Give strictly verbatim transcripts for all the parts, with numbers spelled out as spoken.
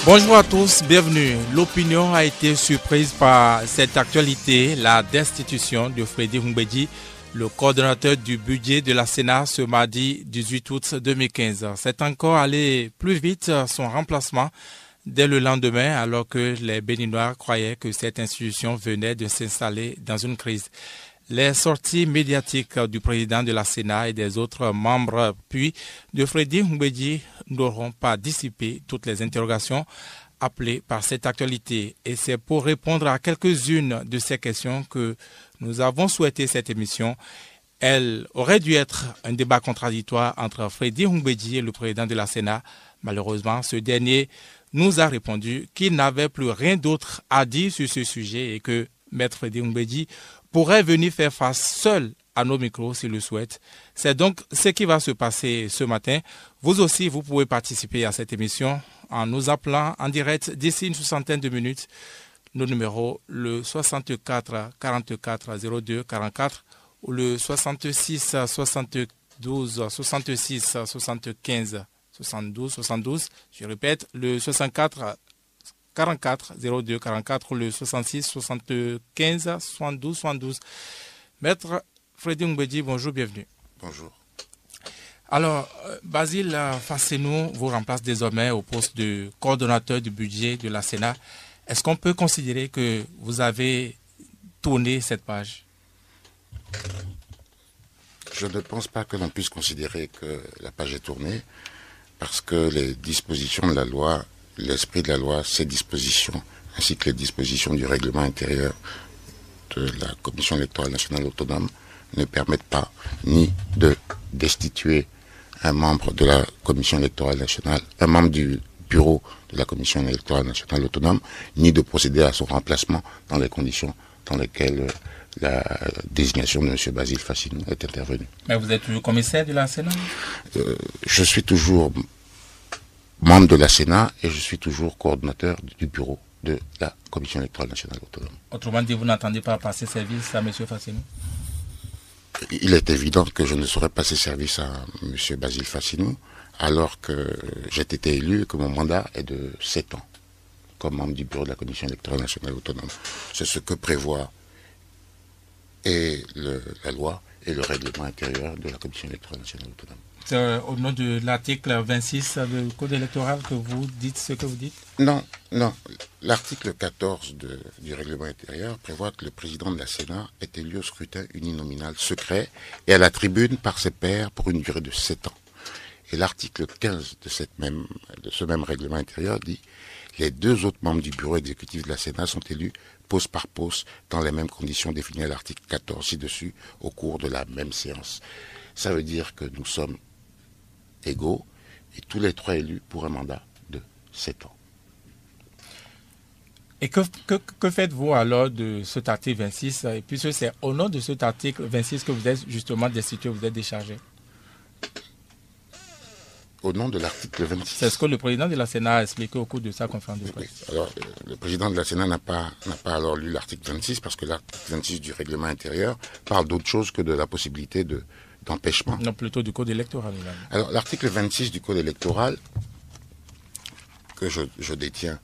Bonjour à tous, bienvenue. L'opinion a été surprise par cette actualité, la destitution de Freddy Humbedji, le coordonnateur du budget de la Sénat ce mardi dix-huit août deux mille quinze. C'est encore allé plus vite son remplacement dès le lendemain alors que les Béninois croyaient que cette institution venait de s'installer dans une crise. Les sorties médiatiques du président de la Sénat et des autres membres puis de Freddy Humbedji n'auront pas dissipé toutes les interrogations appelées par cette actualité. Et c'est pour répondre à quelques-unes de ces questions que nous avons souhaité cette émission. Elle aurait dû être un débat contradictoire entre Freddy Humbedji et le président de la Sénat. Malheureusement, ce dernier nous a répondu qu'il n'avait plus rien d'autre à dire sur ce sujet et que Maître Freddy Humbedji pourrait venir faire face seul à nos micros s'il le souhaite. C'est donc ce qui va se passer ce matin. Vous aussi, vous pouvez participer à cette émission en nous appelant en direct d'ici une soixantaine de minutes. Nos numéros, le soixante-quatre quarante-quatre zéro deux quarante-quatre ou le soixante-six soixante-douze soixante-six soixante-quinze soixante-douze soixante-douze. Je répète, le soixante-quatre quarante-quatre zéro deux quarante-quatre ou le soixante-six soixante-quinze soixante-douze soixante-douze. Maître Freddy Humbedji, bonjour, bienvenue. Bonjour. Alors, Basile Fassenou vous remplace désormais au poste de coordonnateur du budget de la Sénat. Est-ce qu'on peut considérer que vous avez tourné cette page? Je ne pense pas que l'on puisse considérer que la page est tournée parce que les dispositions de la loi, l'esprit de la loi, ces dispositions, ainsi que les dispositions du règlement intérieur de la Commission électorale nationale autonome ne permettent pas ni de destituer un membre de la Commission électorale nationale, un membre du bureau de la Commission électorale nationale autonome, ni de procéder à son remplacement dans les conditions dans lesquelles la désignation de M. Basile Fassenou est intervenue. Mais vous êtes toujours commissaire de la Sénat? euh, Je suis toujours membre de la Sénat et je suis toujours coordonnateur du bureau de la Commission électorale nationale autonome. Autrement dit, vous n'attendez pas passer service à M. Fassenou? Il est évident que je ne saurais passer service à M. Basile Fassenou alors que j'ai été élu et que mon mandat est de sept ans comme membre du bureau de la Commission électorale nationale autonome. C'est ce que prévoit et le, la loi et le règlement intérieur de la Commission électorale nationale autonome. C'est au nom de l'article vingt-six du Code électoral que vous dites ce que vous dites? Non, non. L'article quatorze de, du règlement intérieur prévoit que le président de la Sénat est élu au scrutin uninominal secret et à la tribune par ses pairs pour une durée de sept ans. Et l'article quinze de, cette même, de ce même règlement intérieur dit « Les deux autres membres du bureau exécutif de la Sénat sont élus poste par poste dans les mêmes conditions définies à l'article quatorze ci-dessus au cours de la même séance ». Ça veut dire que nous sommes égaux et tous les trois élus pour un mandat de sept ans. Et que, que, que faites-vous alors de cet article vingt-six? Et puisque c'est au nom de cet article vingt-six que vous êtes justement destitué, vous êtes déchargé. Au nom de l'article vingt-six. C'est ce que le président de la Sénat a expliqué au cours de sa conférence de presse. Oui. Alors, le président de la Sénat n'a pas, n'a pas alors lu l'article vingt-six parce que l'article vingt-six du règlement intérieur parle d'autre chose que de la possibilité de d'empêchement. Non, plutôt du code électoral. Alors, l'article vingt-six du code électoral, que je, je détiens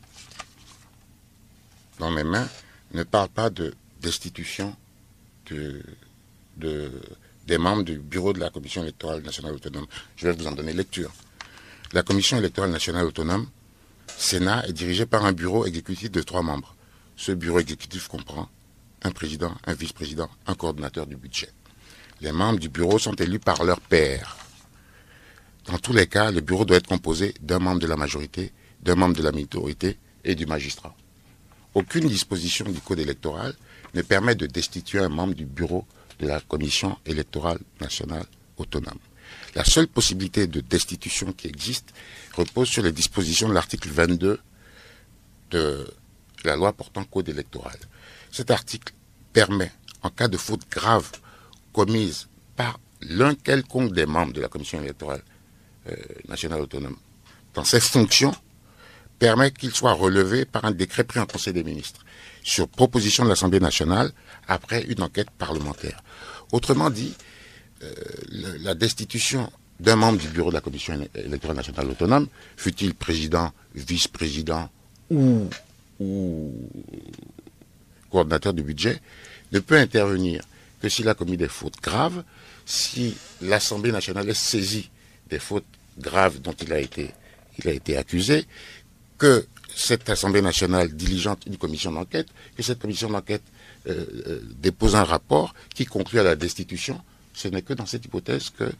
dans mes mains, ne parle pas de destitution de, de, des membres du bureau de la Commission électorale nationale autonome. Je vais vous en donner lecture. La Commission électorale nationale autonome, Sénat, est dirigée par un bureau exécutif de trois membres. Ce bureau exécutif comprend un président, un vice-président, un coordonnateur du budget. Les membres du bureau sont élus par leurs pairs. Dans tous les cas, le bureau doit être composé d'un membre de la majorité, d'un membre de la minorité et du magistrat. Aucune disposition du code électoral ne permet de destituer un membre du bureau de la Commission électorale nationale autonome. La seule possibilité de destitution qui existe repose sur les dispositions de l'article vingt-deux de la loi portant code électoral. Cet article permet, en cas de faute grave commise par l'un quelconque des membres de la Commission électorale euh, nationale autonome dans ses fonctions, permet qu'il soit relevé par un décret pris en Conseil des ministres sur proposition de l'Assemblée nationale après une enquête parlementaire. Autrement dit, euh, le, la destitution d'un membre du bureau de la Commission électorale nationale autonome, fût-il président, vice-président ou, ou coordonnateur du budget, ne peut intervenir que s'il a commis des fautes graves, si l'Assemblée nationale est saisie des fautes graves dont il a été, il a été accusé, que cette Assemblée nationale diligente une commission d'enquête, que cette commission d'enquête euh, euh, dépose un rapport qui conclut à la destitution. Ce n'est que dans cette hypothèse que,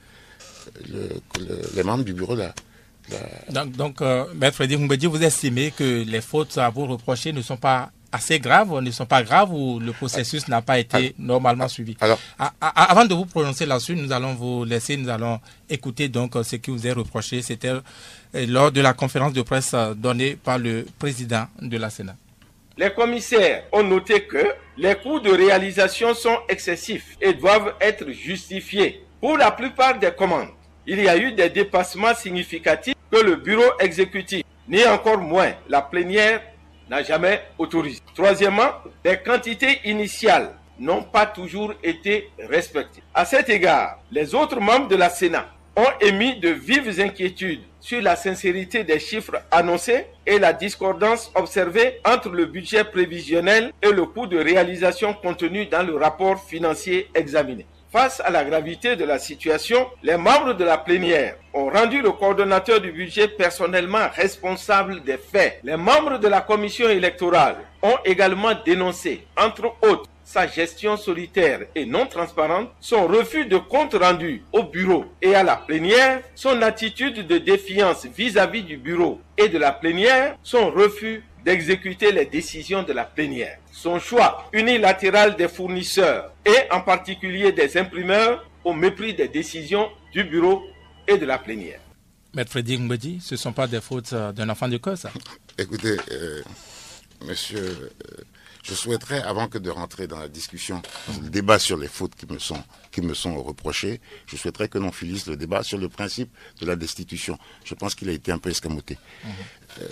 le, que le, les membres du bureau la, la... Donc, donc euh, Maître Freddy Humbedji, vous estimez que les fautes à vous reprocher ne sont pas assez graves, ne sont pas graves ou le processus n'a pas été alors, normalement suivi. Alors, à, à, avant de vous prononcer là-dessus, nous allons vous laisser, nous allons écouter donc ce qui vous est reproché. C'était lors de la conférence de presse donnée par le président de la Sénat. Les commissaires ont noté que les coûts de réalisation sont excessifs et doivent être justifiés. Pour la plupart des commandes, il y a eu des dépassements significatifs que le bureau exécutif, ni encore moins la plénière, n'a jamais autorisé. Troisièmement, les quantités initiales n'ont pas toujours été respectées. À cet égard, les autres membres de la Sénat ont émis de vives inquiétudes sur la sincérité des chiffres annoncés et la discordance observée entre le budget prévisionnel et le coût de réalisation contenu dans le rapport financier examiné. Face à la gravité de la situation, les membres de la plénière ont rendu le coordonnateur du budget personnellement responsable des faits. Les membres de la commission électorale ont également dénoncé, entre autres, sa gestion solitaire et non transparente, son refus de compte rendu au bureau et à la plénière, son attitude de défiance vis-à-vis du bureau et de la plénière, son refus d'exécuter les décisions de la plénière. Son choix unilatéral des fournisseurs et en particulier des imprimeurs au mépris des décisions du bureau et de la plénière. Maître Freddy Humbedji, ce ne sont pas des fautes d'un enfant de cœur, ça? Écoutez, euh, monsieur, euh, je souhaiterais, avant que de rentrer dans la discussion, dans le débat sur les fautes qui me sont, qui me sont reprochées, je souhaiterais que l'on finisse le débat sur le principe de la destitution. Je pense qu'il a été un peu escamoté. Mmh. Euh,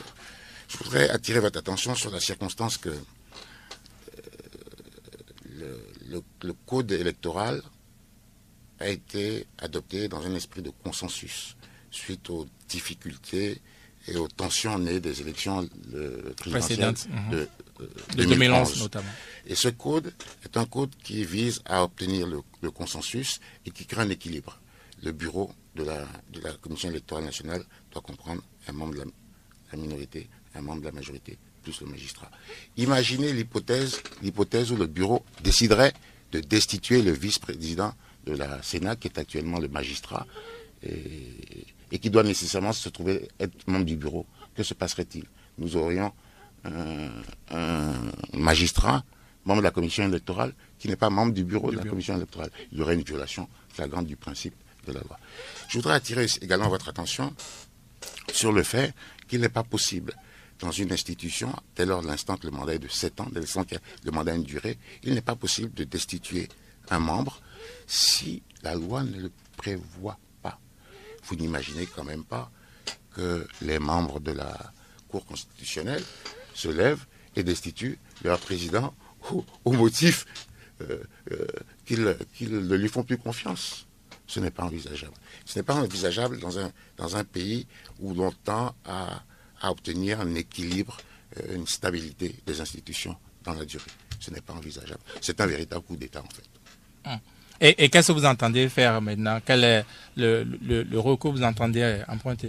je voudrais attirer votre attention sur la circonstance que euh, le, le, le code électoral a été adopté dans un esprit de consensus suite aux difficultés et aux tensions nées des élections le, présidentielles mmh. de, euh, de deux mille onze notamment. Et ce code est un code qui vise à obtenir le, le consensus et qui crée un équilibre. Le bureau de la, de la Commission électorale nationale doit comprendre un membre de la, la minorité, un membre de la majorité, plus le magistrat. Imaginez l'hypothèse, l'hypothèse où le bureau déciderait de destituer le vice-président de la Sénat, qui est actuellement le magistrat, et, et qui doit nécessairement se trouver être membre du bureau. Que se passerait-il? Nous aurions un, un magistrat, membre de la commission électorale, qui n'est pas membre du bureau du de la bureau. commission électorale. Il y aurait une violation flagrante du principe de la loi. Je voudrais attirer également votre attention sur le fait qu'il n'est pas possible, dans une institution, dès lors l'instant que le mandat est de sept ans, dès l'instant que le mandat a une durée, il n'est pas possible de destituer un membre si la loi ne le prévoit pas. Vous n'imaginez quand même pas que les membres de la Cour constitutionnelle se lèvent et destituent leur président au, au motif euh, euh, qu'ils, qu'ils ne lui font plus confiance. Ce n'est pas envisageable. Ce n'est pas envisageable dans un, dans un pays où l'on tend à, à obtenir un équilibre, euh, une stabilité des institutions dans la durée. Ce n'est pas envisageable. C'est un véritable coup d'État, en fait. Hum. Et, et qu'est-ce que vous entendez faire maintenant? Quel est le, le, le recours que vous entendez emprunter?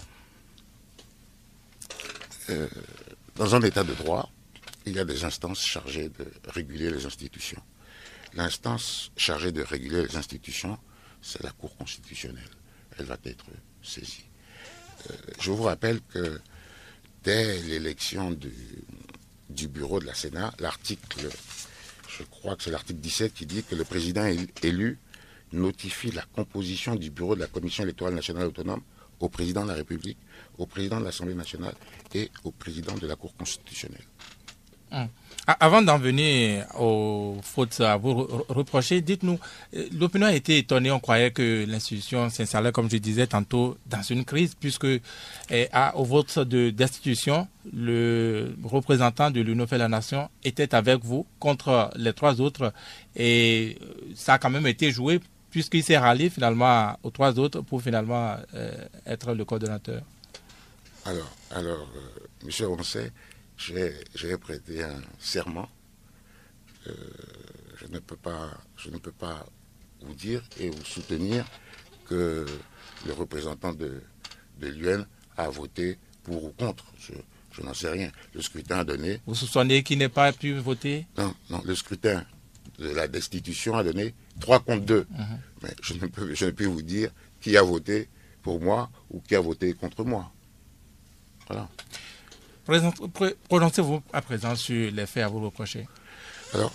euh, Dans un État de droit, il y a des instances chargées de réguler les institutions. L'instance chargée de réguler les institutions, c'est la Cour constitutionnelle. Elle va être saisie. Euh, je vous rappelle que dès l'élection du, du bureau de la Sénat, l'article, je crois que c'est l'article dix-sept qui dit que le président élu notifie la composition du bureau de la Commission électorale nationale autonome au président de la République, au président de l'Assemblée nationale et au président de la Cour constitutionnelle. Hum. Avant d'en venir aux fautes à vous reprocher, dites-nous, l'opinion a été étonnée, on croyait que l'institution s'installait, comme je disais tantôt, dans une crise, puisque eh, à, au vote de destitution, le représentant de l'Union fait la Nation était avec vous contre les trois autres, et ça a quand même été joué puisqu'il s'est rallié finalement aux trois autres pour finalement euh, être le coordonnateur? Alors, alors euh, M. Wansé, j'ai prêté un serment. Euh, je ne peux pas, je ne peux pas vous dire et vous soutenir que le représentant de, de l'U N a voté pour ou contre. Je, je n'en sais rien. Le scrutin a donné... Vous soupçonnez qu'il n'ait pas pu voter? Non, non, le scrutin de la destitution a donné trois contre deux. Mm-hmm. Mais je ne, peux, je ne peux vous dire qui a voté pour moi ou qui a voté contre moi. Voilà. Prononcez-vous à présent sur les faits à vous reprocher. Alors,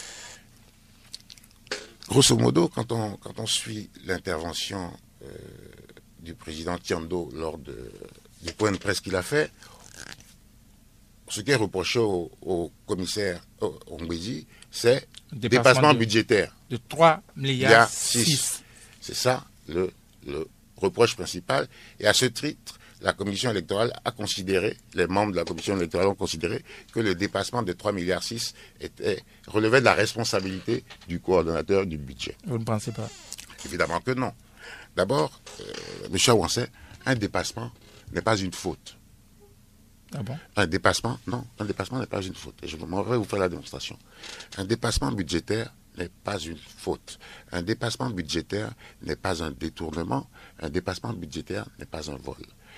grosso modo, quand on, quand on suit l'intervention euh, du président Tiando lors de, du point de presse qu'il a fait, ce qui est reproché au, au commissaire Ongwezi, c'est dépassement, dépassement de, budgétaire. De trois milliards six. C'est ça le, le reproche principal. Et à ce titre, la commission électorale a considéré, les membres de la commission électorale ont considéré que le dépassement de trois milliards six était, relevait de la responsabilité du coordonnateur du budget. Vous ne pensez pas? Évidemment que non. D'abord, euh, M. Wansé, un dépassement n'est pas une faute. Ah bon? Un dépassement, non, un dépassement n'est pas une faute. Et je vais vous faire la démonstration. Un dépassement budgétaire n'est pas une faute. Un dépassement budgétaire n'est pas un détournement. Un dépassement budgétaire n'est pas un vol.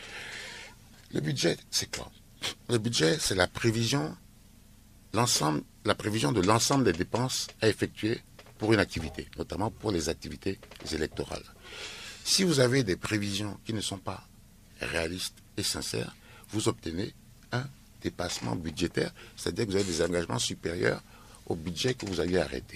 Le budget, c'est quoi? Le budget, c'est la prévision, l'ensemble, la prévision de l'ensemble des dépenses à effectuer pour une activité, notamment pour les activités électorales. Si vous avez des prévisions qui ne sont pas réalistes et sincères, vous obtenez un dépassement budgétaire, c'est-à-dire que vous avez des engagements supérieurs au budget que vous alliez arrêter.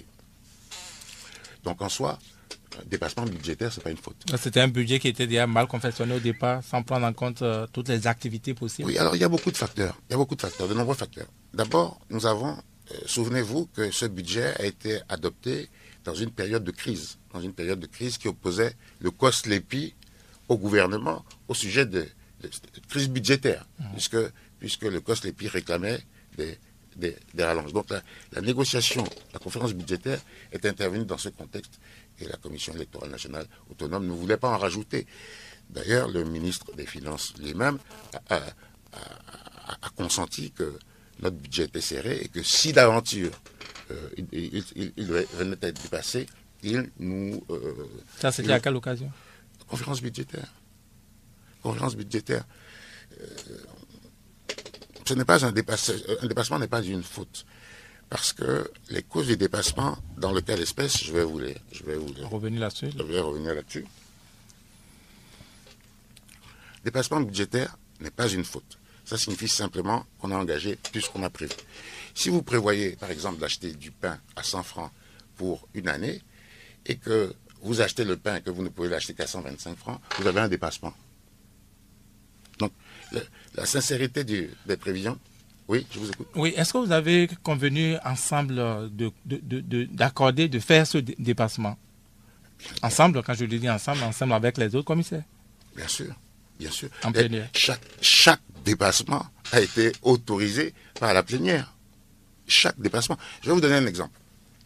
Donc en soi, un dépassement budgétaire, ce n'est pas une faute. C'était un budget qui était déjà mal confectionné au départ, sans prendre en compte euh, toutes les activités possibles. Oui, alors il y a beaucoup de facteurs, il y a beaucoup de facteurs, de nombreux facteurs. D'abord, nous avons, euh, souvenez-vous que ce budget a été adopté dans une période de crise, dans une période de crise qui opposait le COSLEPI au gouvernement au sujet de, de, de crise budgétaire, mmh. puisque, puisque le COSLEPI réclamait des, des, des rallonges. Donc la, la négociation, la conférence budgétaire est intervenue dans ce contexte et la Commission électorale nationale autonome ne voulait pas en rajouter. D'ailleurs, le ministre des Finances lui-même a, a, a, a consenti que notre budget était serré et que si d'aventure euh, il, il, il, il venait à être dépassé, il nous... Euh, Ça, c'était à quelle occasion? Conférence budgétaire. Conférence budgétaire. Euh, ce n'est pas un dépassement, un dépassement n'est pas une faute. Parce que les causes du dépassement, dans le cas d'espèce, je vais vous les... Je vais vous les revenir là-dessus. Je vais revenir là-dessus. Dépassement budgétaire n'est pas une faute. Ça signifie simplement qu'on a engagé plus qu'on a prévu. Si vous prévoyez, par exemple, d'acheter du pain à cent francs pour une année, et que vous achetez le pain et que vous ne pouvez l'acheter qu'à cent vingt-cinq francs, vous avez un dépassement. Donc, le, la sincérité du, des prévisions... Oui, je vous écoute. Oui, est-ce que vous avez convenu ensemble de, de, de, de, d'accorder, de faire ce dépassement? Ensemble, quand je dis ensemble, ensemble avec les autres commissaires? Bien sûr, bien sûr. En plénière. Chaque, chaque dépassement a été autorisé par la plénière. Chaque dépassement. Je vais vous donner un exemple.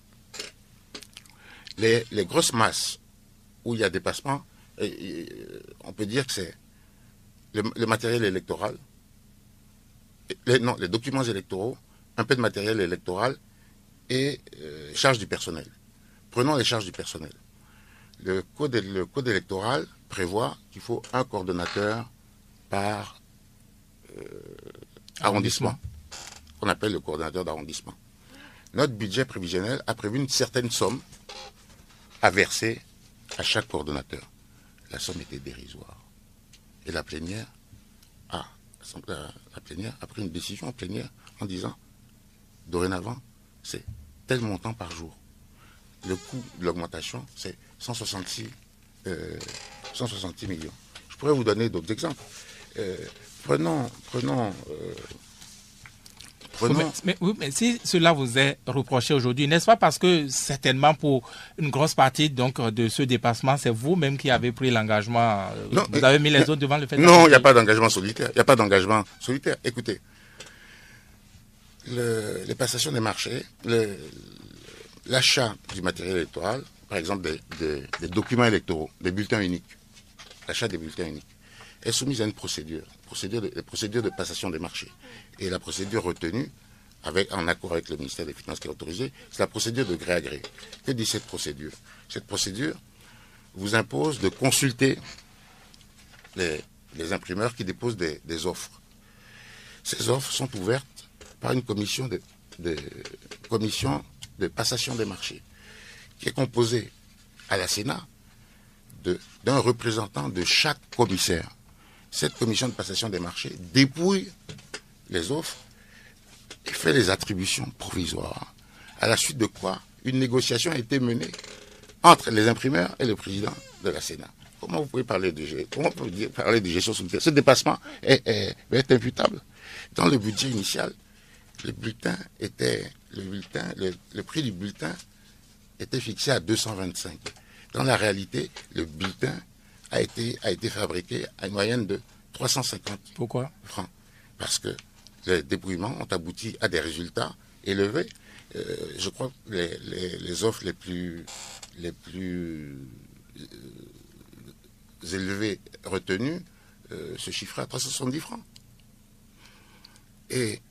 Les, les grosses masses où il y a dépassement, et, et, on peut dire que c'est le, le matériel électoral, Les, non, les documents électoraux, un peu de matériel électoral et euh, charges du personnel. Prenons les charges du personnel. Le code, le code électoral prévoit qu'il faut un coordonnateur par euh, arrondissement, qu'on appelle le coordonnateur d'arrondissement. Notre budget prévisionnel a prévu une certaine somme à verser à chaque coordonnateur. La somme était dérisoire. Et la plénière a La, la plénière a pris une décision en plénière en disant dorénavant, c'est tel montant par jour. Le coût de l'augmentation, c'est cent soixante-six millions. Je pourrais vous donner d'autres exemples. Euh, prenons... prenons euh, Oui, mais, mais, oui, mais si cela vous est reproché aujourd'hui, n'est-ce pas parce que certainement pour une grosse partie donc, de ce dépassement, c'est vous-même qui avez pris l'engagement, non, vous avez mis les autres devant le fait? Non, il n'y a pas d'engagement solitaire. Il n'y a pas d'engagement solitaire. Écoutez, le, les passations des marchés, l'achat du matériel électoral par exemple, des, des, des documents électoraux, des bulletins uniques, l'achat des bulletins uniques, est soumise à une procédure, procédure de, procédure de passation des marchés. Et la procédure retenue, avec, en accord avec le ministère des Finances qui est autorisé, c'est la procédure de gré à gré. Que dit cette procédure? Cette procédure vous impose de consulter les, les imprimeurs qui déposent des, des offres. Ces offres sont ouvertes par une commission de, de, commission de passation des marchés, qui est composée à la Sénat d'un représentant de chaque commissaire. Cette commission de passation des marchés dépouille les offres et fait les attributions provisoires. À la suite de quoi, une négociation a été menée entre les imprimeurs et le président de la Sénat. Comment vous pouvez parler de, comment vous pouvez parler de gestion solitaire? Ce dépassement est, est, est imputable. Dans le budget initial, le bulletin était, le bulletin, le, le prix du bulletin était fixé à deux cent vingt-cinq. Dans la réalité, le bulletin a été, a été fabriqué à une moyenne de trois cent cinquante Pourquoi? francs. Parce que les dépouillements ont abouti à des résultats élevés. Euh, je crois que les, les, les offres les plus, les plus euh, élevées retenues euh, se chiffraient à trois cent soixante-dix francs. Et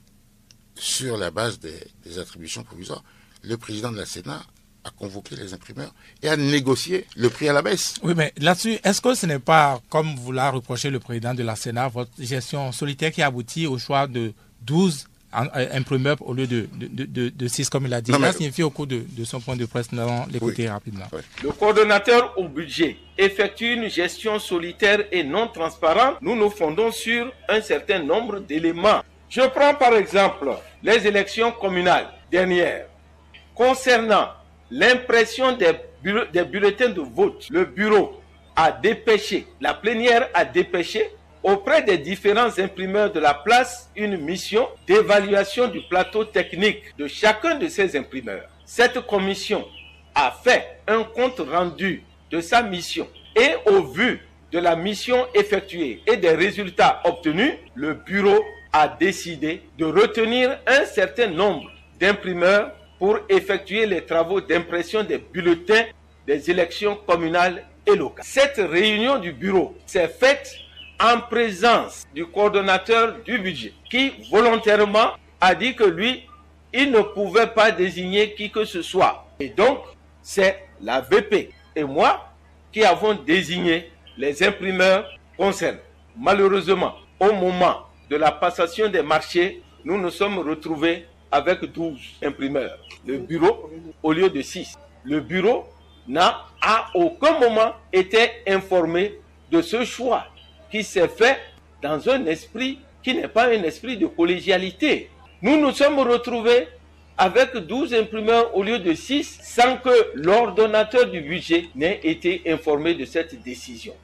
sur la base des, des attributions provisoires, le président de la Sénat a convoqué les imprimeurs et a négocié le prix à la baisse. Oui, mais là-dessus, est-ce que ce n'est pas, comme vous l'a reproché le président de la Sénat, votre gestion solitaire qui aboutit au choix de douze imprimeurs au lieu de, de, de, de six, comme il a dit? Non, mais... Cela signifie au cours de, de son point de presse, nous allons l'écouter oui. rapidement. Oui. Le coordonnateur au budget effectue une gestion solitaire et non transparente. Nous nous fondons sur un certain nombre d'éléments. Je prends par exemple les élections communales dernières. Concernant l'impression des, des bulletins de vote, le bureau a dépêché, la plénière a dépêché auprès des différents imprimeurs de la place une mission d'évaluation du plateau technique de chacun de ces imprimeurs. Cette commission a fait un compte rendu de sa mission et au vu de la mission effectuée et des résultats obtenus, le bureau a décidé de retenir un certain nombre d'imprimeurs pour effectuer les travaux d'impression des bulletins des élections communales et locales. Cette réunion du bureau s'est faite en présence du coordonnateur du budget qui volontairement a dit que lui, il ne pouvait pas désigner qui que ce soit. Et donc, c'est la V P et moi qui avons désigné les imprimeurs concernés. Malheureusement, au moment de la passation des marchés, nous nous sommes retrouvés avec douze imprimeurs. Le bureau, au lieu de six. Le bureau n'a à aucun moment été informé de ce choix qui s'est fait dans un esprit qui n'est pas un esprit de collégialité. Nous nous sommes retrouvés avec douze imprimeurs au lieu de six sans que l'ordonnateur du budget n'ait été informé de cette décision.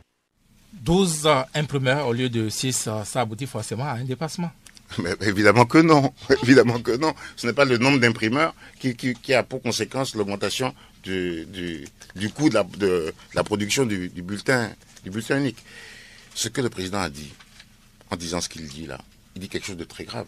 douze imprimeurs au lieu de six, ça aboutit forcément à un dépassement. Mais évidemment que non, évidemment que non. Ce n'est pas le nombre d'imprimeurs qui, qui, qui a pour conséquence l'augmentation du, du, du coût de la, de la production du, du, bulletin, du bulletin unique. Ce que le président a dit, en disant ce qu'il dit là, il dit quelque chose de très grave.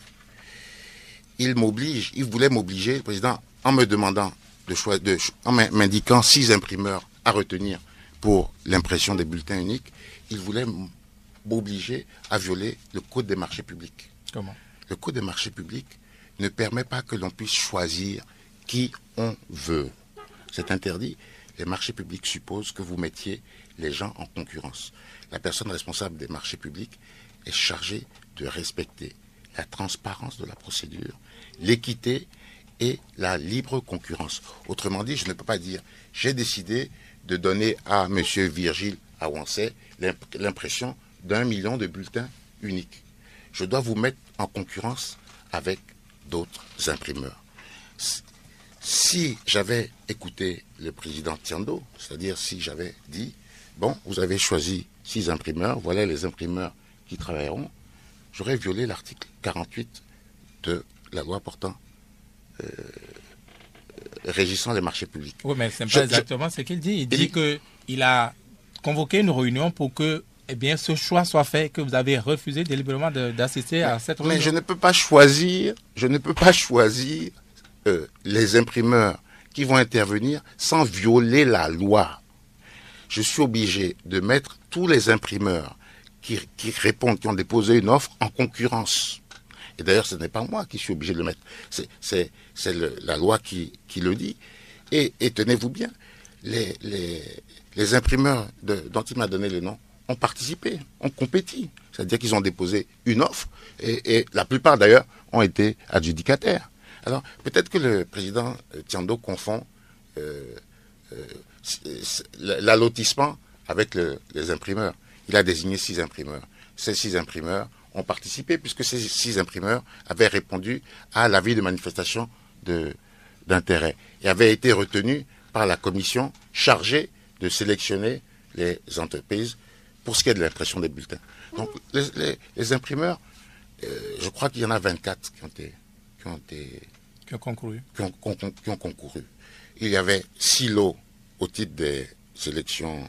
Il m'oblige, il voulait m'obliger, le président, en me demandant, de choix, de, en m'indiquant six imprimeurs à retenir pour l'impression des bulletins uniques, il voulait m'obliger à violer le code des marchés publics. Comment? Le code des marchés publics ne permet pas que l'on puisse choisir qui on veut. C'est interdit. Les marchés publics supposent que vous mettiez les gens en concurrence. La personne responsable des marchés publics est chargée de respecter la transparence de la procédure, l'équité et la libre concurrence. Autrement dit, je ne peux pas dire j'ai décidé de donner à M. Virgile Awansé l'impression d'un million de bulletins uniques. Je dois vous mettre en concurrence avec d'autres imprimeurs. Si j'avais écouté le président Tiando, c'est-à-dire si j'avais dit, bon, vous avez choisi six imprimeurs, voilà les imprimeurs qui travailleront, j'aurais violé l'article quarante-huit de la loi portant, euh, régissant les marchés publics. Oui, mais ce n'est je, pas exactement je, ce qu'il dit. Il dit qu'il a convoqué une réunion pour que eh bien, ce choix soit fait, que vous avez refusé délibérément d'assister à cette réunion. Mais je ne peux pas choisir, je ne peux pas choisir euh, les imprimeurs qui vont intervenir sans violer la loi. Je suis obligé de mettre tous les imprimeurs qui, qui répondent, qui ont déposé une offre en concurrence. Et d'ailleurs, ce n'est pas moi qui suis obligé de le mettre. C'est, c'est, c'est le, la loi qui, qui le dit. Et, et tenez-vous bien, les, les, les imprimeurs de, dont il m'a donné le nom ont participé, ont compétit. C'est-à-dire qu'ils ont déposé une offre et, et la plupart d'ailleurs ont été adjudicataires. Alors peut-être que le président Tiando confond euh, euh, l'allotissement avec le, les imprimeurs. Il a désigné six imprimeurs. Ces six imprimeurs ont participé puisque ces six imprimeurs avaient répondu à l'avis de manifestation de, d'intérêt et avaient été retenus par la commission chargée de sélectionner les entreprises pour ce qui est de l'impression des bulletins. Donc les, les, les imprimeurs, euh, je crois qu'il y en a vingt-quatre qui ont été, qui ont été, qui ont concouru. Qui ont, qui ont concouru. Il y avait six lots au titre des élections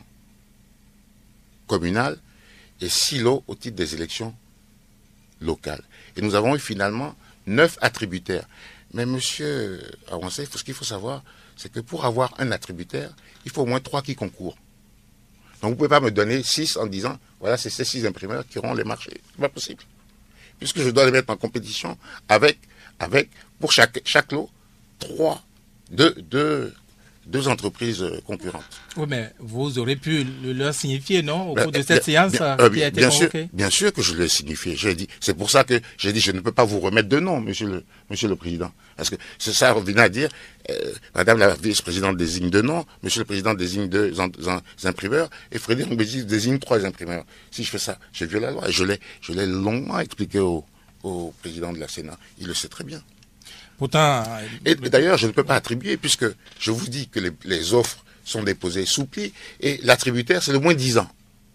communales et six lots au titre des élections locales. Et nous avons eu finalement neuf attributaires. Mais monsieur Avancé, ce qu'il faut savoir, c'est que pour avoir un attributaire, il faut au moins trois qui concourent. Donc vous ne pouvez pas me donner six en disant, voilà, c'est ces six imprimeurs qui auront les marchés. Ce n'est pas possible. Puisque je dois les mettre en compétition avec, avec pour chaque, chaque lot, trois, deux, deux, deux entreprises concurrentes. Oui, mais vous aurez pu le leur signifier, non, au ben, cours de cette bien, séance bien, qui euh, a été bien convoquée? Sûr, bien sûr que je l'ai signifié. J'ai dit, c'est pour ça que j'ai dit, je ne peux pas vous remettre de nom, monsieur le, monsieur le président. Parce que c'est ça revient à dire, euh, madame la vice-présidente désigne deux noms, monsieur le président désigne deux en, en, imprimeurs, et Frédéric Mbéji désigne trois imprimeurs. Si je fais ça, je viole la loi. Et je l'ai, je l'ai longuement expliqué au, au président de la Sénat. Il le sait très bien. Pourtant, et, et d'ailleurs, je ne peux pas attribuer, puisque je vous dis que les, les offres sont déposées sous pli, et l'attributaire, c'est le moins dix ans.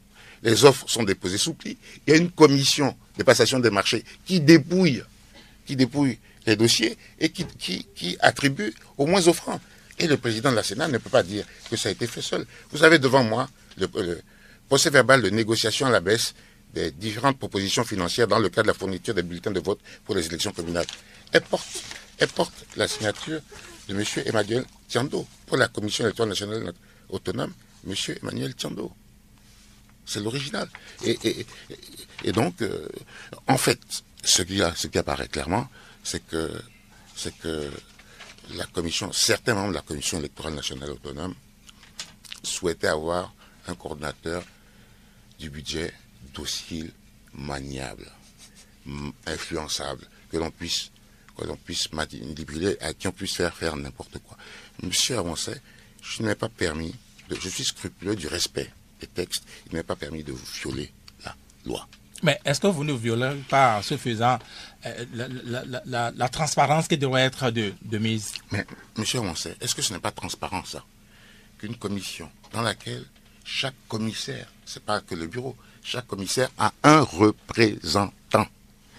Les offres sont déposées sous pli. Il y a une commission de passation des marchés qui dépouille, qui dépouille les dossiers et qui, qui, qui attribue aux moins offrants. Et le président de la Sénat ne peut pas dire que ça a été fait seul. Vous avez devant moi le, le procès verbal de négociation à la baisse des différentes propositions financières dans le cadre de la fourniture des bulletins de vote pour les élections communales. Elle porte, elle porte la signature de M. Emmanuel Tiando pour la Commission électorale nationale autonome, M. Emmanuel Tiando. C'est l'original. Et, et, et donc, euh, en fait, ce qui, a, ce qui apparaît clairement, c'est que, c'est que la commission, certains membres de la Commission électorale nationale autonome souhaitaient avoir un coordinateur du budget docile, maniable, influençable, que l'on puisse, que l'on puisse manipuler, à qui on puisse faire faire n'importe quoi. Monsieur Avancé, je ne m'ai pas permis, de, je suis scrupuleux du respect des textes, il ne m'est pas permis de violer la loi. Mais est-ce que vous ne violez pas, en ce faisant, euh, la, la, la, la, la transparence qui devrait être de, de mise? Mais, monsieur Avancé, est-ce que ce n'est pas transparent, ça? Qu'une commission dans laquelle chaque commissaire, c'est pas que le bureau, chaque commissaire a un représentant.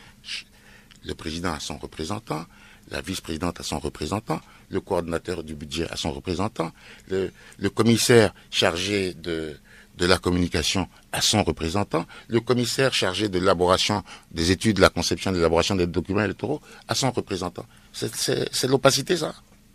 Le président a son représentant, la vice-présidente a son représentant, le coordinateur du budget a son représentant, le, le commissaire chargé de, de la communication a son représentant, le commissaire chargé de l'élaboration des études, de la conception, de l'élaboration des documents électoraux a son représentant. C'est, c'est, c'est l'opacité, ça?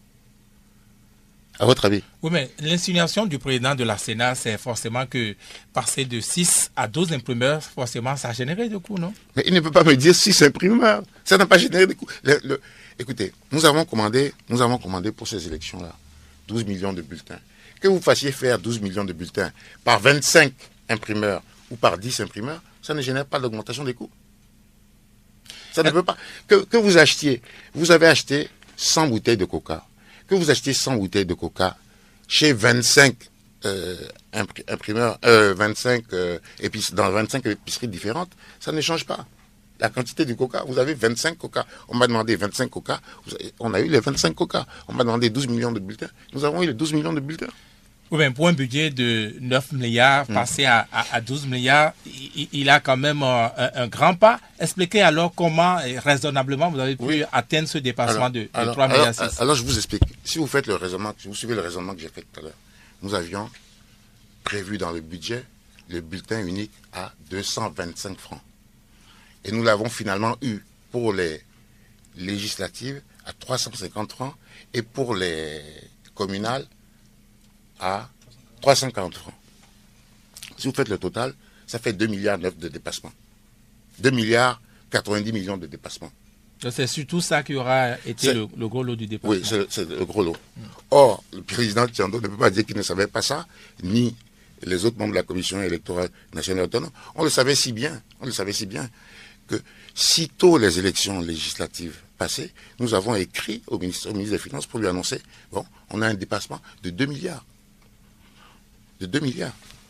À votre avis? Oui, mais l'insinuation du président de la Sénat, c'est forcément que passer de six à douze imprimeurs, forcément, ça a généré des coûts, non? Mais il ne peut pas me dire six imprimeurs. Ça n'a pas généré des coûts. Le, le, écoutez, nous avons commandé, nous avons commandé pour ces élections-là douze millions de bulletins. Que vous fassiez faire douze millions de bulletins par vingt-cinq imprimeurs ou par dix imprimeurs, ça ne génère pas d'augmentation des coûts. Ça ne peut pas. Que, que vous achetiez, vous avez acheté cent bouteilles de coca. Que vous achetiez cent bouteilles de coca chez vingt-cinq euh, imprimeurs, euh, vingt-cinq, euh, épices, dans vingt-cinq épiceries différentes, ça ne change pas. La quantité du coca, vous avez vingt-cinq coca. On m'a demandé vingt-cinq coca, vous avez, on a eu les vingt-cinq coca. On m'a demandé douze millions de bulletins, nous avons eu les douze millions de bulletins. Oui, mais pour un budget de neuf milliards, mmh. passé à, à, à douze milliards, il, il a quand même un, un grand pas. Expliquez alors comment, raisonnablement, vous avez pu oui. atteindre ce dépassement alors, de, de alors, trois milliards. Alors, alors, je vous explique. Si vous faites le raisonnement, si vous suivez le raisonnement que j'ai fait tout à l'heure, nous avions prévu dans le budget le bulletin unique à deux cent vingt-cinq francs. Et nous l'avons finalement eu pour les législatives à trois cent cinquante francs et pour les communal à trois cent quarante francs. Si vous faites le total, ça fait deux milliards neuf de dépassement. deux milliards quatre-vingt-dix millions de dépassement. C'est surtout ça qui aura été le, le gros lot du dépassement. Oui, c'est, c'est le gros lot. Mm. Or, le président Tiando ne peut pas dire qu'il ne savait pas ça, ni les autres membres de la Commission électorale nationale autonome. On le savait si bien, on le savait si bien, que sitôt les élections législatives passées, nous avons écrit au ministre, au ministre des Finances pour lui annoncer, bon, on a un dépassement de deux milliards. De deux milliards.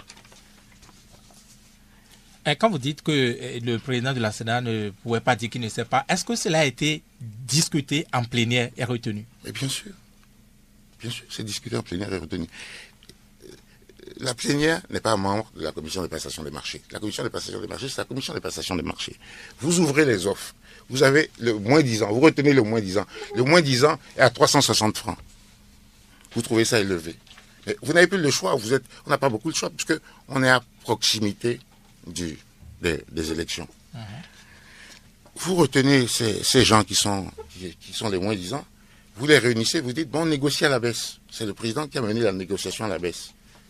Et quand vous dites que le président de la Sénat ne pouvait pas dire qu'il ne sait pas, est-ce que cela a été discuté en plénière et retenu? Mais bien sûr. Bien sûr, c'est discuté en plénière et retenu. La plénière n'est pas membre de la commission de passation des marchés. La commission de passation des marchés, c'est la commission de passation des marchés. Vous ouvrez les offres. Vous avez le moins dix ans. Vous retenez le moins dix ans. Le moins dix ans est à trois cent soixante francs. Vous trouvez ça élevé. Mais vous n'avez plus le choix. Vous êtes, on n'a pas beaucoup de choix puisque on est à proximité du, des, des élections. Mmh. Vous retenez ces, ces gens qui sont, qui, qui sont les moins dix ans. Vous les réunissez. Vous dites, bon, on négocie à la baisse. C'est le président qui a mené la négociation à la baisse.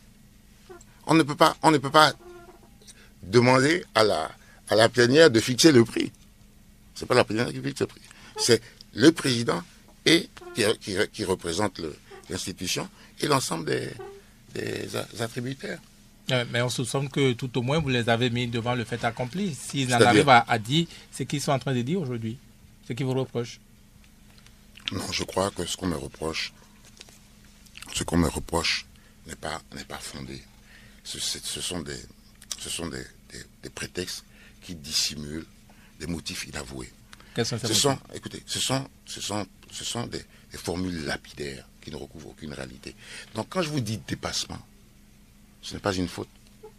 On ne peut pas, on ne peut pas demander à la, à la plénière de fixer le prix. C'est pas la plénière qui fixe le prix. C'est le président et qui, qui, qui représente le, l'institution et l'ensemble des, des attributaires. Mais on soupçonne que tout au moins vous les avez mis devant le fait accompli. S'ils en arrivent à, à dire ce qu'ils sont en train de dire aujourd'hui, ce qu'ils vous reprochent. Non, je crois que ce qu'on me reproche, ce qu'on me reproche n'est pas, n'est pas fondé. Ce, ce sont, des, ce sont des, des, des prétextes qui dissimulent des motifs inavoués. Quels sont ces ce motifs? sont, écoutez, ce sont, ce sont, ce sont des, des formules lapidaires qui ne recouvrent aucune réalité. Donc quand je vous dis dépassement, ce n'est pas une faute.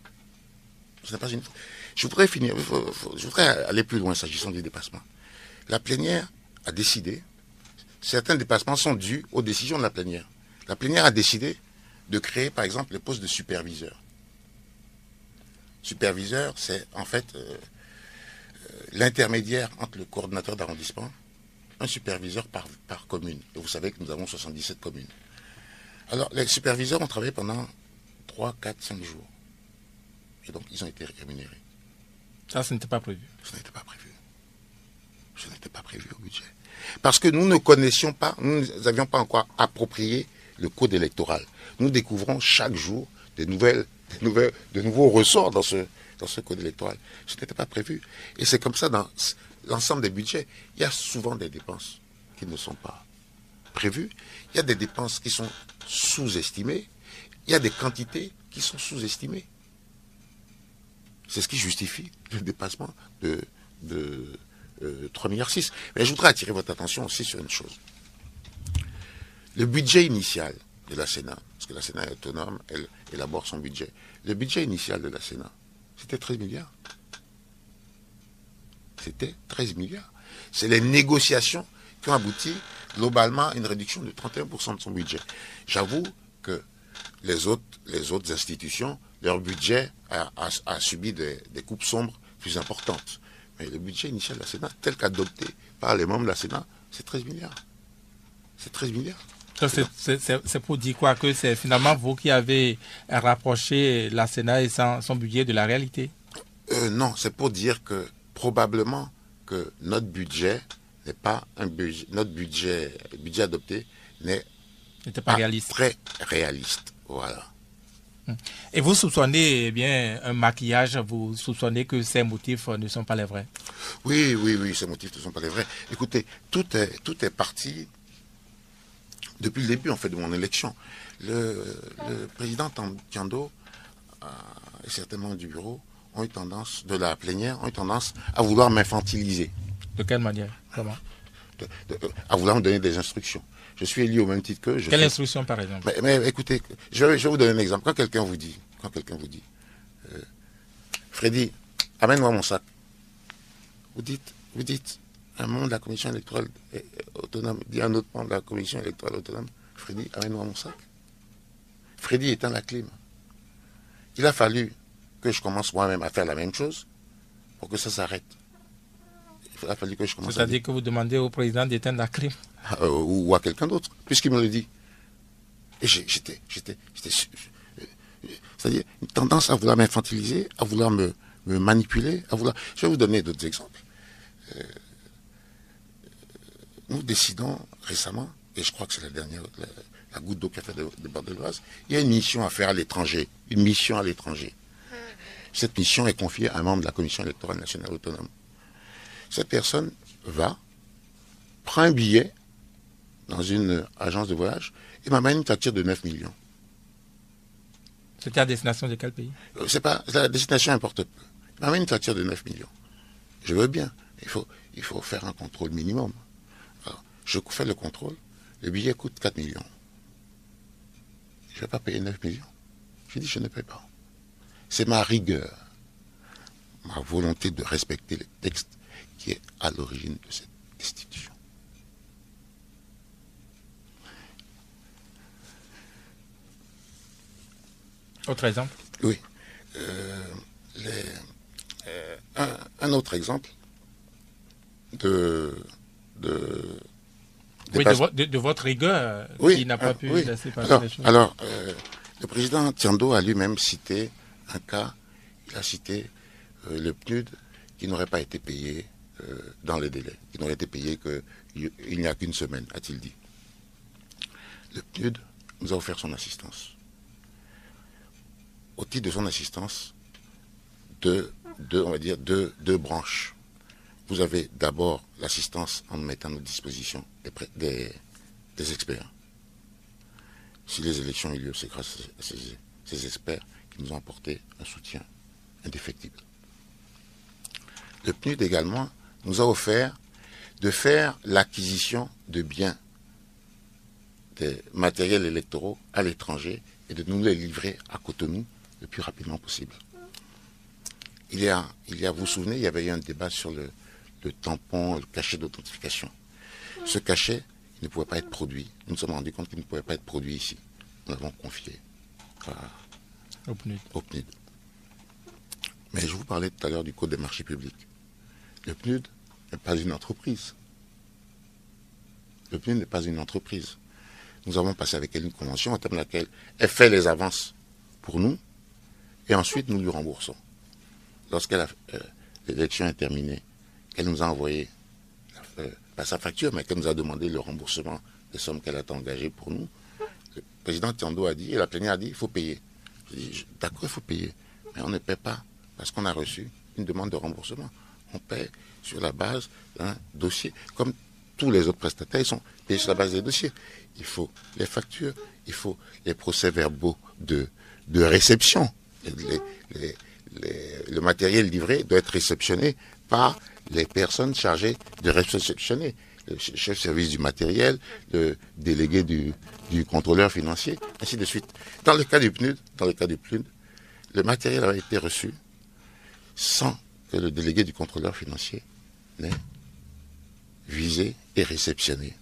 Ce n'est pas une faute. Je voudrais finir, je voudrais aller plus loin s'agissant du dépassement. La plénière a décidé, certains dépassements sont dus aux décisions de la plénière. La plénière a décidé de créer par exemple les postes de superviseurs. Superviseur, c'est en fait euh, euh, l'intermédiaire entre le coordonnateur d'arrondissement, un superviseur par, par commune. Et vous savez que nous avons soixante-dix-sept communes. Alors, les superviseurs ont travaillé pendant trois, quatre, cinq jours. Et donc, ils ont été rémunérés. Ça, ce n'était pas prévu. Ce n'était pas prévu. Ce n'était pas prévu au budget. Parce que nous ne connaissions pas, nous n'avions pas encore approprié le code électoral. Nous découvrons chaque jour des nouvelles, des nouvelles, de nouveaux ressorts dans ce, dans ce code électoral. Ce n'était pas prévu. Et c'est comme ça dans l'ensemble des budgets. Il y a souvent des dépenses qui ne sont pas prévues. Il y a des dépenses qui sont sous-estimées. Il y a des quantités qui sont sous-estimées. C'est ce qui justifie le dépassement de, de euh, trois virgule six milliards. Mais je voudrais attirer votre attention aussi sur une chose. Le budget initial de la Sénat, parce que la Sénat est autonome, elle élabore son budget. Le budget initial de la Sénat, c'était treize milliards. C'était treize milliards. C'est les négociations qui ont abouti globalement à une réduction de trente et un pour cent de son budget. J'avoue que les autres, les autres institutions, leur budget a, a, a subi des, des coupes sombres plus importantes. Mais le budget initial de la Sénat, tel qu'adopté par les membres de la Sénat, c'est treize milliards. C'est treize milliards. C'est pour dire quoi? Que c'est finalement vous qui avez rapproché la Sénat et son, son budget de la réalité? euh, Non, c'est pour dire que probablement que notre budget n'est pas un budget, notre budget, budget adopté n'est pas, pas réaliste. Très réaliste. Voilà. Et vous soupçonnez eh bien un maquillage, vous soupçonnez que ces motifs ne sont pas les vrais? Oui, oui, oui, ces motifs ne sont pas les vrais. Écoutez, tout est, tout est parti depuis le début en fait de mon élection. Le, le président Tiando euh, et certains membres du bureau ont eu tendance, de la plénière, ont eu tendance à vouloir m'infantiliser. De quelle manière? Comment? de, de, À vouloir me donner des instructions. Je suis élu au même titre que... Je Quelle fais... instruction, par exemple? mais, mais écoutez, je vais, je vais vous donner un exemple. Quand quelqu'un vous dit, quand quelqu'un vous dit, euh, Freddy, amène-moi mon sac. Vous dites, vous dites, un membre de la commission électorale autonome dit à un autre membre de la commission électorale autonome, Freddy, amène-moi mon sac. Freddy éteint la clim. Il a fallu que je commence moi-même à faire la même chose pour que ça s'arrête. Il a fallu que je commence. C'est-à-dire à dire... que vous demandez au président d'éteindre la clim? Euh, ou à quelqu'un d'autre, puisqu'il me le dit. Et j'étais, j'étais, j'étais, c'est-à-dire une tendance à vouloir m'infantiliser, à vouloir me, me manipuler, à vouloir... Je vais vous donner d'autres exemples. Euh, nous décidons récemment, et je crois que c'est la dernière, la, la goutte d'eau qui a fait déborder le vase, il y a une mission à faire à l'étranger, une mission à l'étranger. Cette mission est confiée à un membre de la Commission électorale nationale autonome. Cette personne va, prend un billet dans une agence de voyage et m'amène une facture de neuf millions. C'était à destination de quel pays? C'est pas, la destination importe peu. Il m'amène une facture de neuf millions. Je veux bien. Il faut, il faut faire un contrôle minimum. Alors, je fais le contrôle. Le billet coûte quatre millions. Je ne vais pas payer neuf millions. Je dis, je ne paye pas. C'est ma rigueur, ma volonté de respecter les textes qui est à l'origine de cette destitution. Autre exemple? Oui. Euh, les, euh, un, un autre exemple de... de oui, de, vo de, de votre rigueur oui, qui n'a pas euh, pu oui. laisser passer alors, les choses. Alors, euh, le président Tiando a lui-même cité un cas, il a cité euh, le P N U D qui n'aurait pas été payé euh, dans les délais, qui n'aurait été payé qu'il n'y a qu'une semaine, a-t-il dit. Le P N U D nous a offert son assistance. Au titre de son assistance, deux, deux, on va dire deux, deux branches. Vous avez d'abord l'assistance en mettant à notre disposition des, des, des experts. Si les élections ont eu lieu, c'est grâce à ces, ces experts qui nous ont apporté un soutien indéfectible. Le P N U D également nous a offert de faire l'acquisition de biens, des matériels électoraux à l'étranger et de nous les livrer à Cotonou le plus rapidement possible. Il y a, il y a, vous vous souvenez, il y avait eu un débat sur le, le tampon, le cachet d'authentification. Ce cachet, il ne pouvait pas être produit. Nous nous sommes rendus compte qu'il ne pouvait pas être produit ici. Nous l'avons confié à, au P N U D. Au P N U D. Mais je vous parlais tout à l'heure du Code des marchés publics. Le P N U D n'est pas une entreprise. Le P N U D n'est pas une entreprise. Nous avons passé avec elle une convention en termes de laquelle elle fait les avances pour nous et ensuite nous lui remboursons. Lorsqu'elle a euh, l'élection est terminée, qu'elle nous a envoyé, euh, pas sa facture, mais qu'elle nous a demandé le remboursement des sommes qu'elle a engagées pour nous, le président Tiando a dit, et la plénière a dit, il faut payer. Je dis, d'accord, il faut payer, mais on ne paie pas parce qu'on a reçu une demande de remboursement. On paie sur la base d'un dossier, comme tous les autres prestataires, ils sont payés sur la base des dossiers. Il faut les factures, il faut les procès-verbaux de, de réception. Les, les, les, le matériel livré doit être réceptionné par les personnes chargées de réceptionner. Le chef de service du matériel, le délégué du, du contrôleur financier, ainsi de suite. Dans le cas du P N U D, dans le cas du P N U D, le matériel avait été reçu sans que le délégué du contrôleur financier n'ait visé et réceptionné.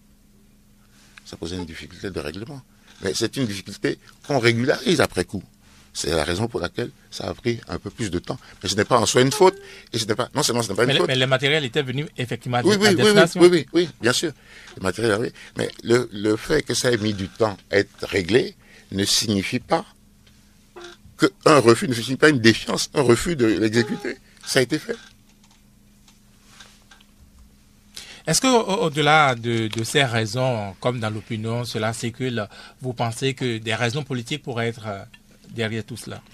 Ça posait une difficulté de règlement. Mais c'est une difficulté qu'on régularise après coup. C'est la raison pour laquelle ça a pris un peu plus de temps. Mais ce n'est pas en soi une faute. Et ce n'est pas, non seulement ce n'est pas une mais faute. Le, mais le matériel était venu effectivement à, oui, oui, à oui, destination. Oui, oui, oui, oui, bien sûr. Le matériel, oui. Mais le, le fait que ça ait mis du temps à être réglé ne signifie pas qu'un refus, ne signifie pas une défiance, un refus de l'exécuter. Ça a été fait. Est-ce qu'au-delà de, de ces raisons, comme dans l'opinion, cela circule, vous pensez que des raisons politiques pourraient être derrière tout cela?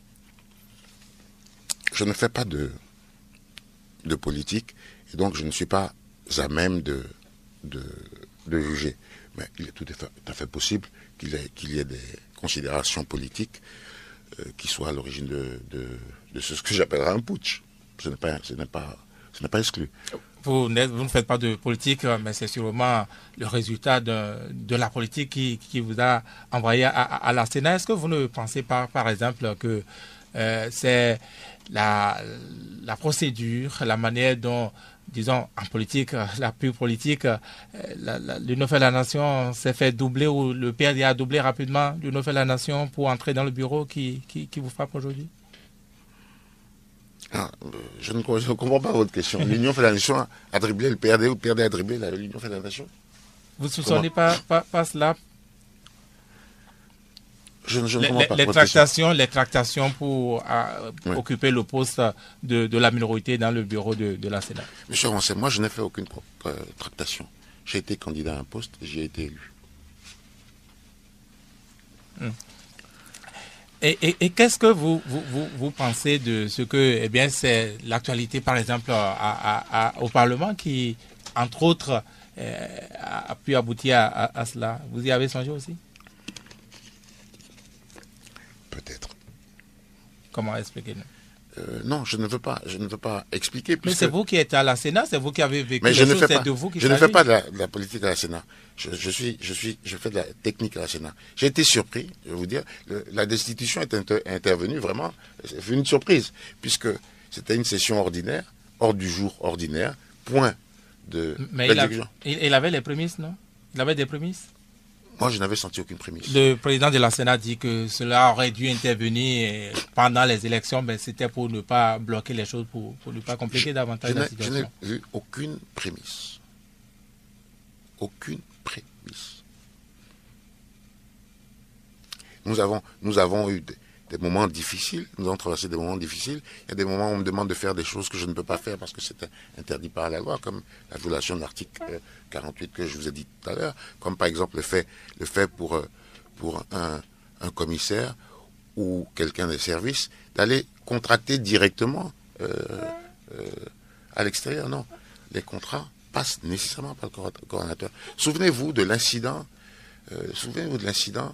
Je ne fais pas de, de politique et donc je ne suis pas à même de, de, de juger. Mais il est tout à fait, tout à fait possible qu'il y, qu'il y ait des considérations politiques euh, qui soient à l'origine de, de, de ce que j'appellerais un putsch. Ce n'est pas, ce n'est pas, ce n'est pas exclu. Vous, vous ne faites pas de politique, mais c'est sûrement le résultat de, de la politique qui, qui vous a envoyé à, à, à la Sénat. Est-ce que vous ne pensez pas, par exemple, que euh, c'est la, la procédure, la manière dont, disons, en politique, la pure politique, l'Union fait la Nation s'est fait doubler, ou le P R D a doublé rapidement l'Union fait la Nation pour entrer dans le bureau qui, qui, qui vous frappe aujourd'hui? Ah, je, ne, je ne comprends pas votre question. L'Union fait la Nation a dribblé le P R D ou le P R D a dribblé l'Union fait la Nation? Vous ne soupçonnez pas, pas, pas cela? Je, je ne les, comprends pas. Les tractations, les tractations pour euh, oui. occuper le poste de, de la minorité dans le bureau de, de la Sénat. Monsieur Rancet, moi je n'ai fait aucune euh, tractation. J'ai été candidat à un poste, j'y ai été élu. Hum. Et, et, et qu'est-ce que vous, vous, vous, vous pensez de ce que, eh bien, c'est l'actualité, par exemple, à, à, à, au Parlement qui, entre autres, euh, a pu aboutir à, à, à cela. Vous y avez songé aussi? Peut-être. Comment expliquer-nous? Euh, non, je ne veux pas, je ne veux pas expliquer. Mais c'est vous qui êtes à la Sénat, c'est vous qui avez vécu. Mais je ne fais pas. De vous qui je ne fais pas de la, de la politique à la Sénat. Je, je suis, je suis, je fais de la technique à la Sénat. J'ai été surpris, je vais vous dire, le, la destitution est inter, intervenue vraiment, c'est une surprise, puisque c'était une session ordinaire, hors du jour ordinaire, point de. Mais il, a, il, il avait les prémices, non? Il avait des prémices? Moi, je n'avais senti aucune prémisse. Le président de la Sénat dit que cela aurait dû intervenir pendant les élections, mais c'était pour ne pas bloquer les choses, pour, pour ne pas compliquer je, davantage je la situation. Je n'ai vu aucune prémisse. Aucune prémisse. Nous avons, nous avons eu des, des moments difficiles, nous avons traversé des moments difficiles. Il y a des moments où on me demande de faire des choses que je ne peux pas faire parce que c'est interdit par la loi, comme la violation de l'article quarante-huit que je vous ai dit tout à l'heure, comme par exemple le fait, le fait pour, pour un, un commissaire ou quelqu'un des services d'aller contracter directement euh, euh, à l'extérieur. Non, les contrats passent nécessairement par le coordonnateur. Souvenez-vous de l'incident, euh, souvenez-vous de l'incident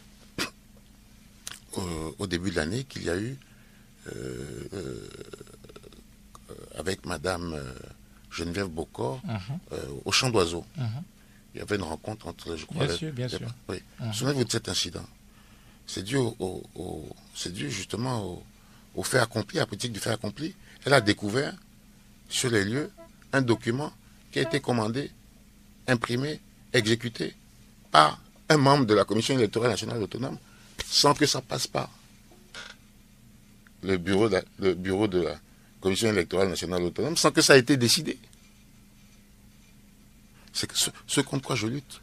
au, au début de l'année qu'il y a eu euh, euh, avec Madame euh, Geneviève Bocor uh-huh. euh, au Champ d'Oiseaux. Uh-huh. Il y avait une rencontre entre, je crois, bien les, sûr, bien les, sûr. Oui. Uh-huh. Souvenez-vous de cet incident. C'est dû, au, au, au, c'est dû justement au, au fait accompli, à la politique du fait accompli. Elle a découvert sur les lieux un document qui a été commandé, imprimé, exécuté par un membre de la Commission électorale nationale autonome sans que ça passe par le bureau de la, le bureau de la Commission électorale nationale autonome, sans que ça ait été décidé. C'est ce, ce contre quoi je lutte.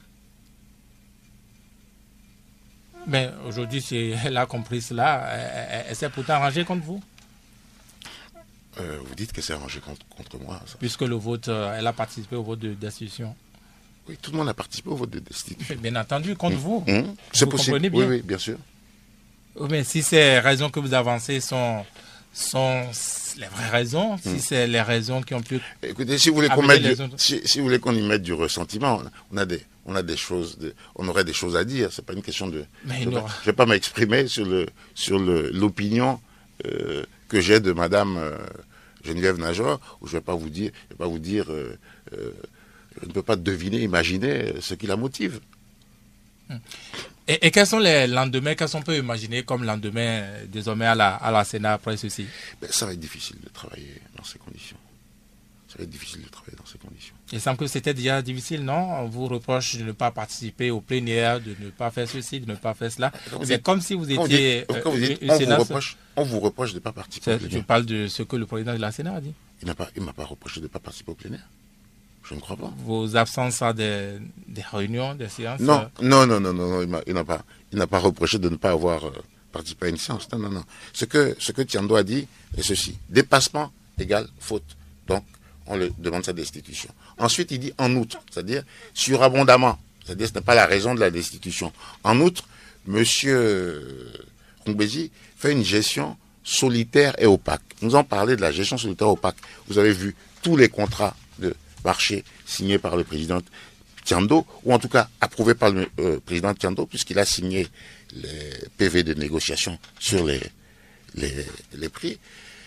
Mais aujourd'hui, si elle a compris cela, elle, elle s'est pourtant rangée contre vous. Euh, vous dites qu'elle s'est rangée contre, contre moi. Ça. Puisque le vote, elle a participé au vote de destitution. Oui, tout le monde a participé au vote de destitution. Bien entendu, contre mmh. vous. Mmh. C'est possible. Bien. Oui, oui, bien sûr. Oui, mais si ces raisons que vous avancez sont, sont les vraies raisons, mmh. si c'est les raisons qui ont pu... Écoutez, si vous voulez qu'on mette du, si, si vous voulez qu'on y mette du ressentiment, on a des, on a des choses, de, on aurait des choses à dire. C'est pas une question de... Mais je ne aura... vais pas m'exprimer sur le, sur le, l'opinion euh, que j'ai de Madame euh, Geneviève Najor, où je vais pas vous dire, je vais pas vous dire, euh, euh, je ne peux pas deviner, imaginer ce qui la motive. Mmh. Et, et quels sont les lendemains, qu'est-ce qu'on peut imaginer comme lendemain désormais à la, à la Sénat après ceci? Ben, ça va être difficile de travailler dans ces conditions. Ça va être difficile de travailler dans ces conditions. Il semble que c'était déjà difficile, non? On vous reproche de ne pas participer aux plénières, de ne pas faire ceci, de ne pas faire cela. C'est comme si vous étiez... Quand vous dites, on, vous reproche, on vous reproche de ne pas participer aux plénières. Je parle de ce que le président de la Sénat a dit. Il ne m'a pas reproché de ne pas participer aux plénières. Je ne crois pas. Vos absences à des, des réunions, des séances? Non, non, non, non, non, non il n'a pas, il n'a pas reproché de ne pas avoir euh, participé à une séance. Non, non, non. Ce que, ce que Tiando a dit est ceci. Dépassement égale faute. Donc, on le demande sa destitution. Ensuite, il dit en outre, c'est-à-dire surabondamment. C'est-à-dire ce n'est pas la raison de la destitution. En outre, monsieur Khoumbéji fait une gestion solitaire et opaque. Nous en parlé de la gestion solitaire et opaque. Vous avez vu tous les contrats de marché signé par le président Tiando, ou en tout cas approuvé par le euh, président Tiando, puisqu'il a signé les P V de négociation sur les, les, les prix.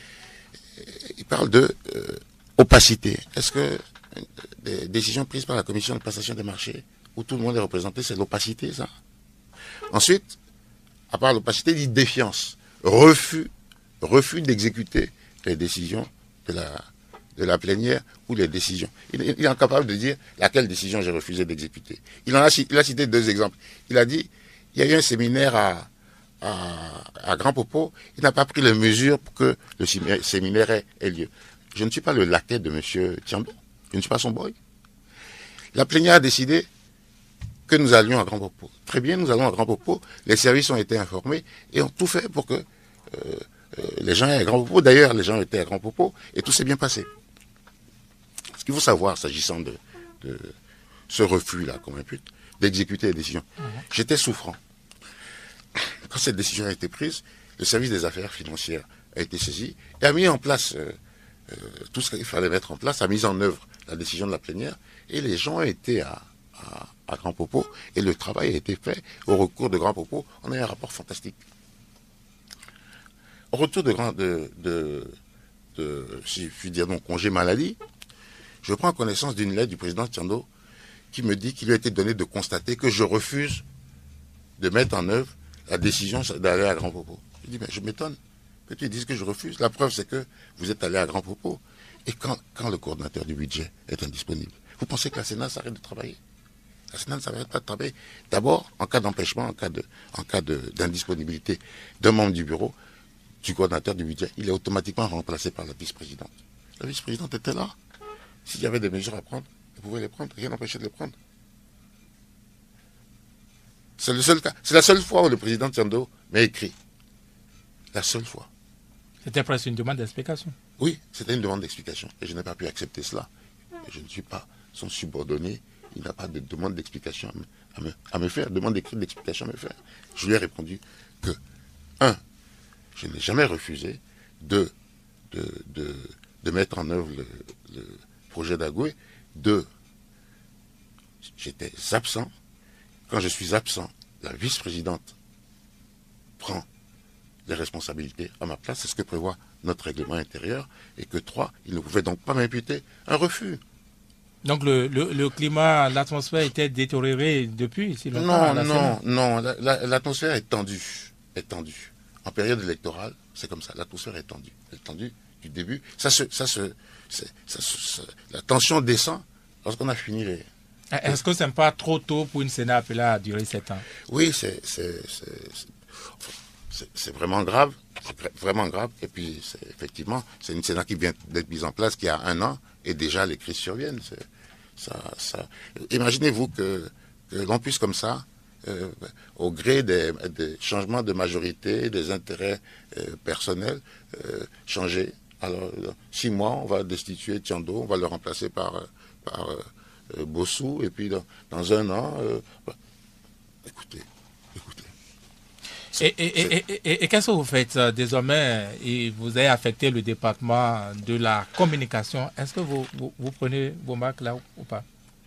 Il parle de euh, opacité. Est-ce que euh, des décisions prises par la commission de passation des marchés, où tout le monde est représenté, c'est l'opacité, ça? Ensuite, à part l'opacité, il dit défiance, refus, refus d'exécuter les décisions de la de la plénière ou les décisions. Il, il est incapable de dire laquelle décision j'ai refusé d'exécuter. Il en a, il a cité deux exemples. Il a dit, il y a eu un séminaire à, à, à Grand Popo, il n'a pas pris les mesures pour que le séminaire ait, ait lieu. Je ne suis pas le laquais de M. Tiando, je ne suis pas son boy. La plénière a décidé que nous allions à Grand Popo. Très bien, nous allons à Grand Popo. Les services ont été informés et ont tout fait pour que euh, euh, les gens aient à Grand Popo. D'ailleurs, les gens étaient à Grand Popo et tout s'est bien passé. Ce qu'il faut savoir, s'agissant de, de ce refus-là, qu'on impute, d'exécuter les décisions. Mmh. J'étais souffrant. Quand cette décision a été prise, le service des affaires financières a été saisi et a mis en place euh, euh, tout ce qu'il fallait mettre en place, a mis en œuvre la décision de la plénière et les gens étaient à, à, à Grand Popo et le travail a été fait au recours de Grand Popo. On a eu un rapport fantastique. Au retour de, grand, de, de, de si je puis dire, donc, congé maladie, je prends connaissance d'une lettre du président Tiando qui me dit qu'il lui a été donné de constater que je refuse de mettre en œuvre la décision d'aller à Grand Popo. Je dis, mais je m'étonne que tu dises que je refuse. La preuve, c'est que vous êtes allé à Grand Popo. Et quand, quand le coordinateur du budget est indisponible, vous pensez que la Sénat s'arrête de travailler? La Sénat ne s'arrête pas de travailler. D'abord, en cas d'empêchement, en cas de, en cas d'indisponibilité d'un membre du bureau, du coordinateur du budget, il est automatiquement remplacé par la vice-présidente. La vice-présidente était là. S'il y avait des mesures à prendre, elle pouvait les prendre. Rien n'empêchait de les prendre. C'est le seul cas. C'est la seule fois où le président Tiando m'a écrit. La seule fois. C'était presque une demande d'explication. Oui, c'était une demande d'explication. Et je n'ai pas pu accepter cela. Et je ne suis pas son subordonné. Il n'a pas de demande d'explication à me, à me faire, demande d'écrire d'explication à me faire. Je lui ai répondu que, un, je n'ai jamais refusé de, de, de, de mettre en œuvre le, le projet d'Agoué. Deux, j'étais absent. Quand je suis absent, la vice-présidente prend les responsabilités à ma place. C'est ce que prévoit notre règlement intérieur. Et que trois, il ne pouvait donc pas m'imputer un refus. Donc le, le, le climat, l'atmosphère était détériorée depuis si longtemps? Non, non, non. L'atmosphère est tendue. Est tendue. En période électorale, c'est comme ça. L'atmosphère est tendue. Elle est tendue du début. Ça se, ça se, ça, ça, ça, la tension descend lorsqu'on a fini les... Est-ce que ce n'est pas trop tôt pour une Sénat appelée à durer sept ans? Oui, c'est vraiment grave. C'est vraiment grave. Et puis, effectivement, c'est une Sénat qui vient d'être mise en place, qui a un an, et déjà les crises surviennent. Ça, ça... Imaginez-vous que, que l'on puisse comme ça, euh, au gré des, des changements de majorité, des intérêts euh, personnels, euh, changer. Alors, dans six mois, on va destituer Tiando, on va le remplacer par... par euh, Bossou, et puis dans, dans un an, euh, bah, écoutez, écoutez. Et, et, et, et, et qu'est-ce que vous faites euh, désormais? Et vous avez affecté le département de la communication. Est-ce que vous, vous, vous prenez vos marques là ou pas?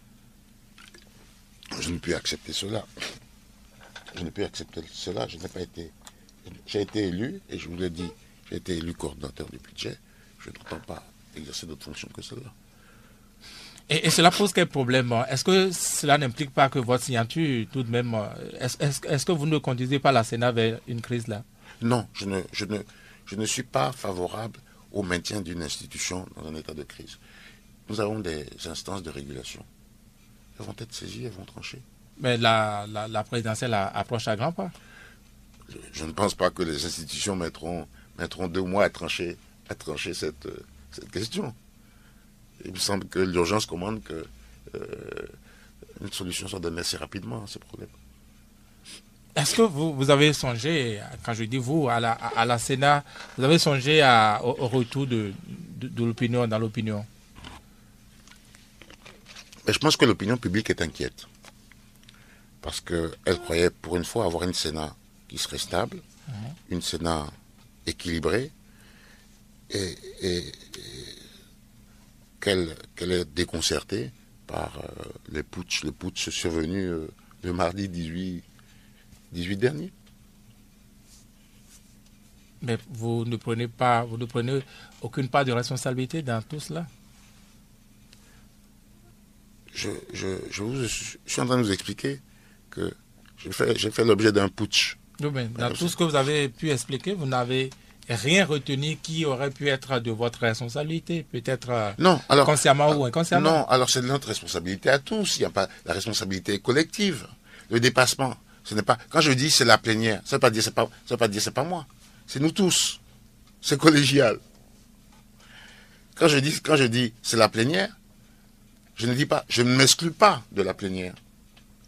Je ne peux accepter cela. Je ne peux accepter cela. Je n'ai pas été. J'ai été élu, et je vous l'ai dit, j'ai été élu coordinateur du budget. Je n'entends pas exercer d'autres fonctions que cela. Et, et cela pose quel problème? Est-ce que cela n'implique pas que votre signature, tout de même, est-ce est, est que vous ne conduisez pas la Sénat vers une crise là? Non, je ne, je ne, je ne suis pas favorable au maintien d'une institution dans un état de crise. Nous avons des instances de régulation. Elles vont être saisies, elles vont trancher. Mais la, la, la présidentielle approche à grands pas. Je, je ne pense pas que les institutions mettront, mettront deux mois à trancher, à trancher cette, cette question. Il me semble que l'urgence commande que euh, une solution soit donnée assez rapidement à ce problème. Est-ce que vous, vous avez songé, quand je dis vous, à la, à la Sénat, vous avez songé à, au, au retour de, de, de l'opinion dans l'opinion? Je pense que l'opinion publique est inquiète. Parce qu'elle croyait pour une fois avoir une Sénat qui serait stable, mmh. une Sénat équilibrée, et... et, et qu'elle qu'elle est déconcertée par euh, les putsch, le putsch survenu euh, le mardi dix-huit dernier. Mais vous ne prenez pas, vous ne prenez aucune part de responsabilité dans tout cela? Je, je, je, vous, je suis en train de vous expliquer que j'ai fait, j'ai fait l'objet d'un putsch. Oui, mais dans tout ce que vous avez pu expliquer, vous n'avez rien retenu qui aurait pu être de votre responsabilité, peut-être non, alors, consciemment ou inconsciemment. Non, alors c'est de notre responsabilité à tous. Il n'y a pas la responsabilité collective. Le dépassement, ce n'est pas. Quand je dis c'est la plénière, ça ne veut pas dire c'est pas, ça veut pas dire c'est pas moi. C'est nous tous. C'est collégial. Quand je dis quand je dis c'est la plénière, je ne dis pas, je ne m'exclus pas de la plénière.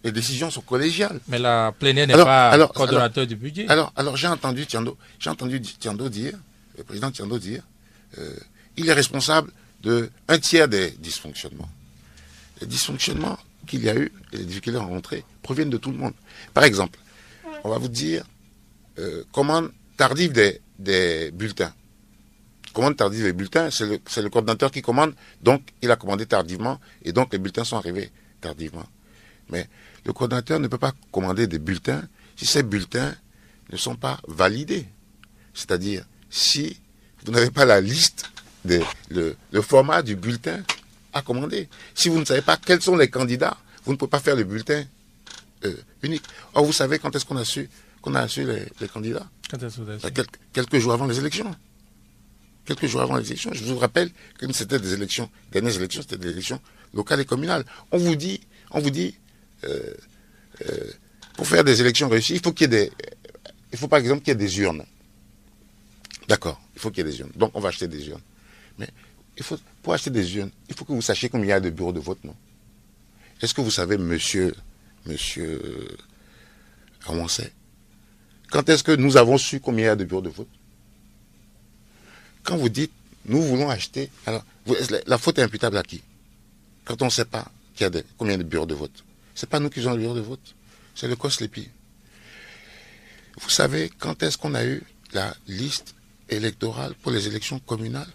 les décisions sont collégiales. Mais la plénière n'est Alors- pas alors- coordonnateur alors- du budget. Alors, alors j'ai entendu Tiando, j'ai entendu Tiando dire, le président Tiando dire, euh, il est responsable de un tiers des dysfonctionnements. Les dysfonctionnements qu'il y a eu et les difficultés rencontrées proviennent de tout le monde. Par exemple, on va vous dire euh, commande tardive des, des bulletins. Commande tardive des bulletins, c'est le, c'est le coordinateur qui commande, donc il a commandé tardivement et donc les bulletins sont arrivés tardivement. Mais le coordinateur ne peut pas commander des bulletins si ces bulletins ne sont pas validés. C'est-à-dire, si vous n'avez pas la liste, des, le, le format du bulletin à commander. Si vous ne savez pas quels sont les candidats, vous ne pouvez pas faire le bulletin euh, unique. Or, vous savez quand est-ce qu'on a su, qu'on a su les, les candidats? Quand est-ce que vous avez su? Quelques, quelques jours avant les élections. Quelques jours avant les élections. Je vous rappelle que c'était des élections, les dernières élections, c'était des élections locales et communales. On vous dit, on vous dit, euh, euh, pour faire des élections réussies, il faut qu'il y ait des, il faut par exemple qu'il y ait des urnes. D'accord, il faut qu'il y ait des urnes. Donc on va acheter des urnes. Mais il faut, pour acheter des urnes, il faut que vous sachiez combien il y a de bureaux de vote, non? Est-ce que vous savez, monsieur, monsieur Awansé, quand est-ce que nous avons su combien il y a de bureaux de vote? Quand vous dites, nous voulons acheter, alors, vous, la, la faute est imputable à qui? Quand on ne sait pas qu'il y a de, combien de bureaux de vote. Ce n'est pas nous qui avons le bureau de vote, c'est le COSLEPI. Vous savez, quand est-ce qu'on a eu la liste électorale pour les élections communales?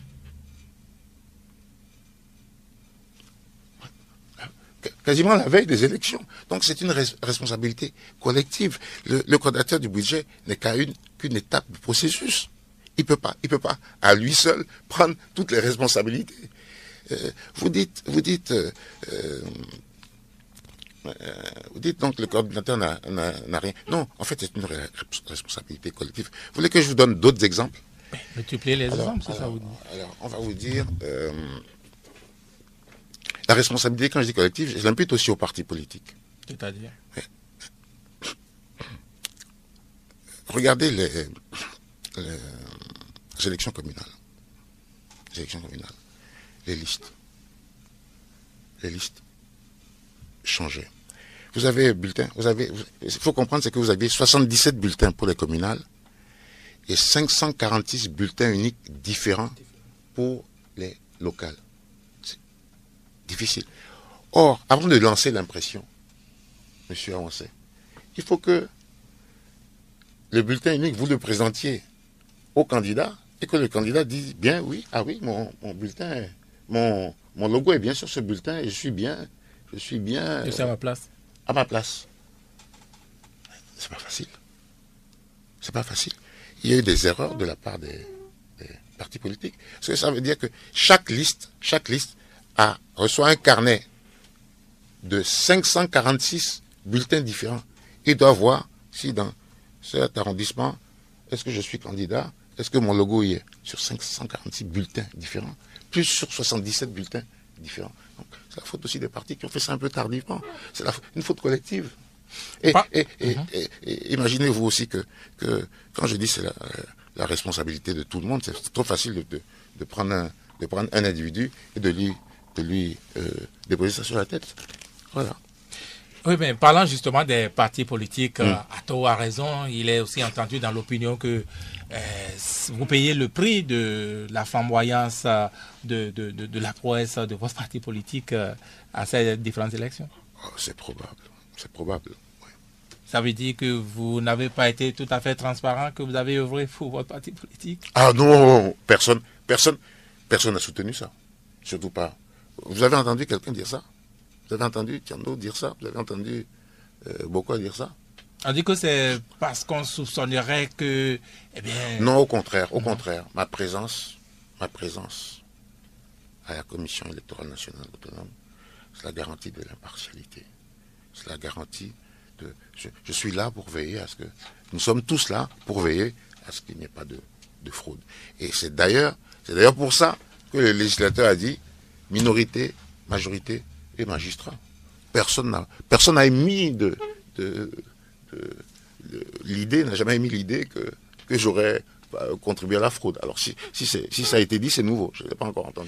Quasiment la veille des élections. Donc c'est une res responsabilité collective. Le, le coordinateur du budget n'est qu'à une qu'une étape du processus. Il peut pas, il peut pas à lui seul prendre toutes les responsabilités. Euh, vous dites, vous dites, euh, euh, vous dites donc le coordinateur n'a rien. Non, en fait c'est une responsabilité collective. Vous voulez que je vous donne d'autres exemples? Multiplier les alors, exemples, c'est alors, ça vous dit. Alors on va vous dire. Euh, La responsabilité, quand je dis collective, je l'impute aussi aux partis politiques. C'est-à-dire? Regardez les, les, les élections communales. Les élections communales. Les listes. Les listes changeaient. Vous avez bulletins, vous avez, il faut comprendre, c'est que vous aviez soixante-dix-sept bulletins pour les communales et cinq cent quarante-six bulletins uniques différents pour les locales. Difficile. Or, avant de lancer l'impression, monsieur Awansé, il faut que le bulletin unique, vous le présentiez au candidat et que le candidat dise bien oui, ah oui, mon, mon bulletin, mon, mon logo est bien sur ce bulletin et je suis bien, je suis bien. Je suis à ma place. À ma place. C'est pas facile. C'est pas facile. Il y a eu des erreurs de la part des, des partis politiques. Parce que ça veut dire que chaque liste, chaque liste a, reçoit un carnet de cinq cent quarante-six bulletins différents. Il doit voir si dans cet arrondissement, est-ce que je suis candidat, est-ce que mon logo y est sur cinq cent quarante-six bulletins différents, plus sur soixante-dix-sept bulletins différents. C'est la faute aussi des partis qui ont fait ça un peu tardivement. C'est une faute collective. Et, et, et, et, et, et imaginez-vous aussi que, que quand je dis c'est la, la responsabilité de tout le monde, c'est trop facile de, de, de, prendre un, de prendre un individu et de lui de lui euh, déposer ça sur la tête. Voilà. Oui, mais parlant justement des partis politiques, mm. Atto a raison, il est aussi entendu dans l'opinion que euh, vous payez le prix de la flamboyance, de, de, de, de la prouesse de votre parti politique euh, à ces différentes élections. Oh, c'est probable, c'est probable. Oui. Ça veut dire que vous n'avez pas été tout à fait transparent, que vous avez œuvré pour votre parti politique? Ah non, personne, personne, personne n'a soutenu ça. Surtout pas. Vous avez entendu quelqu'un dire ça? Vous avez entendu Tiando dire ça? Vous avez entendu euh, Boko dire ça? On dit que c'est parce qu'on soupçonnerait que... Eh bien... Non, au contraire, au mmh. contraire. Ma présence, ma présence à la Commission électorale nationale autonome, c'est la garantie de l'impartialité. C'est la garantie de... Je, je suis là pour veiller à ce que... Nous sommes tous là pour veiller à ce qu'il n'y ait pas de, de fraude. Et c'est d'ailleurs, c'est d'ailleurs pour ça que le législateur a dit minorité, majorité et magistrat. Personne n'a personne n'a émis de, de, de, de l'idée, n'a jamais émis l'idée que, que j'aurais contribué à la fraude. Alors si, si, si ça a été dit, c'est nouveau, je ne l'ai pas encore entendu.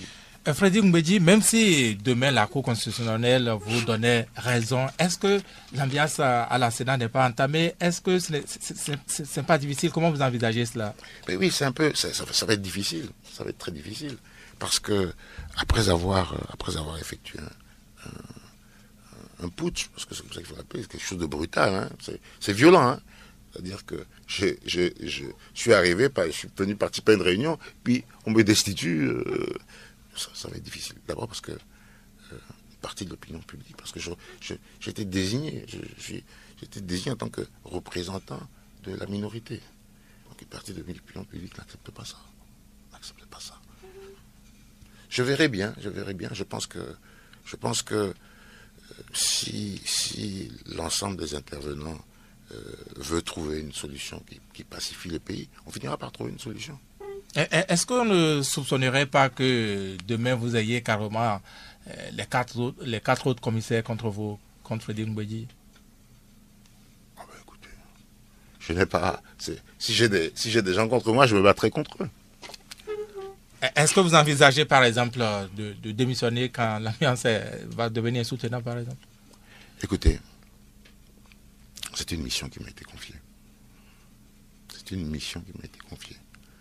Freddy Ngoumbedji, même si demain la Cour constitutionnelle vous donnait raison, est-ce que l'ambiance à la Sénat n'est pas entamée? Est-ce que ce n'est pas difficile? Comment vous envisagez cela? Mais oui, c'est un peu, ça, ça, ça va être difficile, ça va être très difficile, parce que après avoir, après avoir effectué un, un, un putsch, parce que c'est comme ça qu'il faut l'appeler, c'est quelque chose de brutal, hein, c'est violent, hein. C'est-à-dire que je, je, je suis arrivé, je suis venu participer à une réunion, puis on me destitue. Euh, ça, ça va être difficile. D'abord parce que euh, une partie de l'opinion publique, parce que j'ai été désigné, j'ai été désigné en tant que représentant de la minorité. Donc une partie de l'opinion publique n'accepte pas ça. N'accepte pas ça. Je verrai bien, je verrai bien. Je pense que, je pense que euh, si, si l'ensemble des intervenants Euh, veut trouver une solution qui, qui pacifie le pays, on finira par trouver une solution. Est-ce qu'on ne soupçonnerait pas que demain vous ayez carrément euh, les, quatre autres, les quatre autres commissaires contre vous, contre Freddy Ngoumbedji? Ah ben écoutez, je n'ai pas... Si j'ai des, si j'ai des gens contre moi, je me battrai contre eux. Est-ce que vous envisagez par exemple de, de démissionner quand l'ambiance va devenir insoutenable par exemple? Écoutez, c'est une mission qui m'a été confiée. C'est une mission qui m'a été confiée.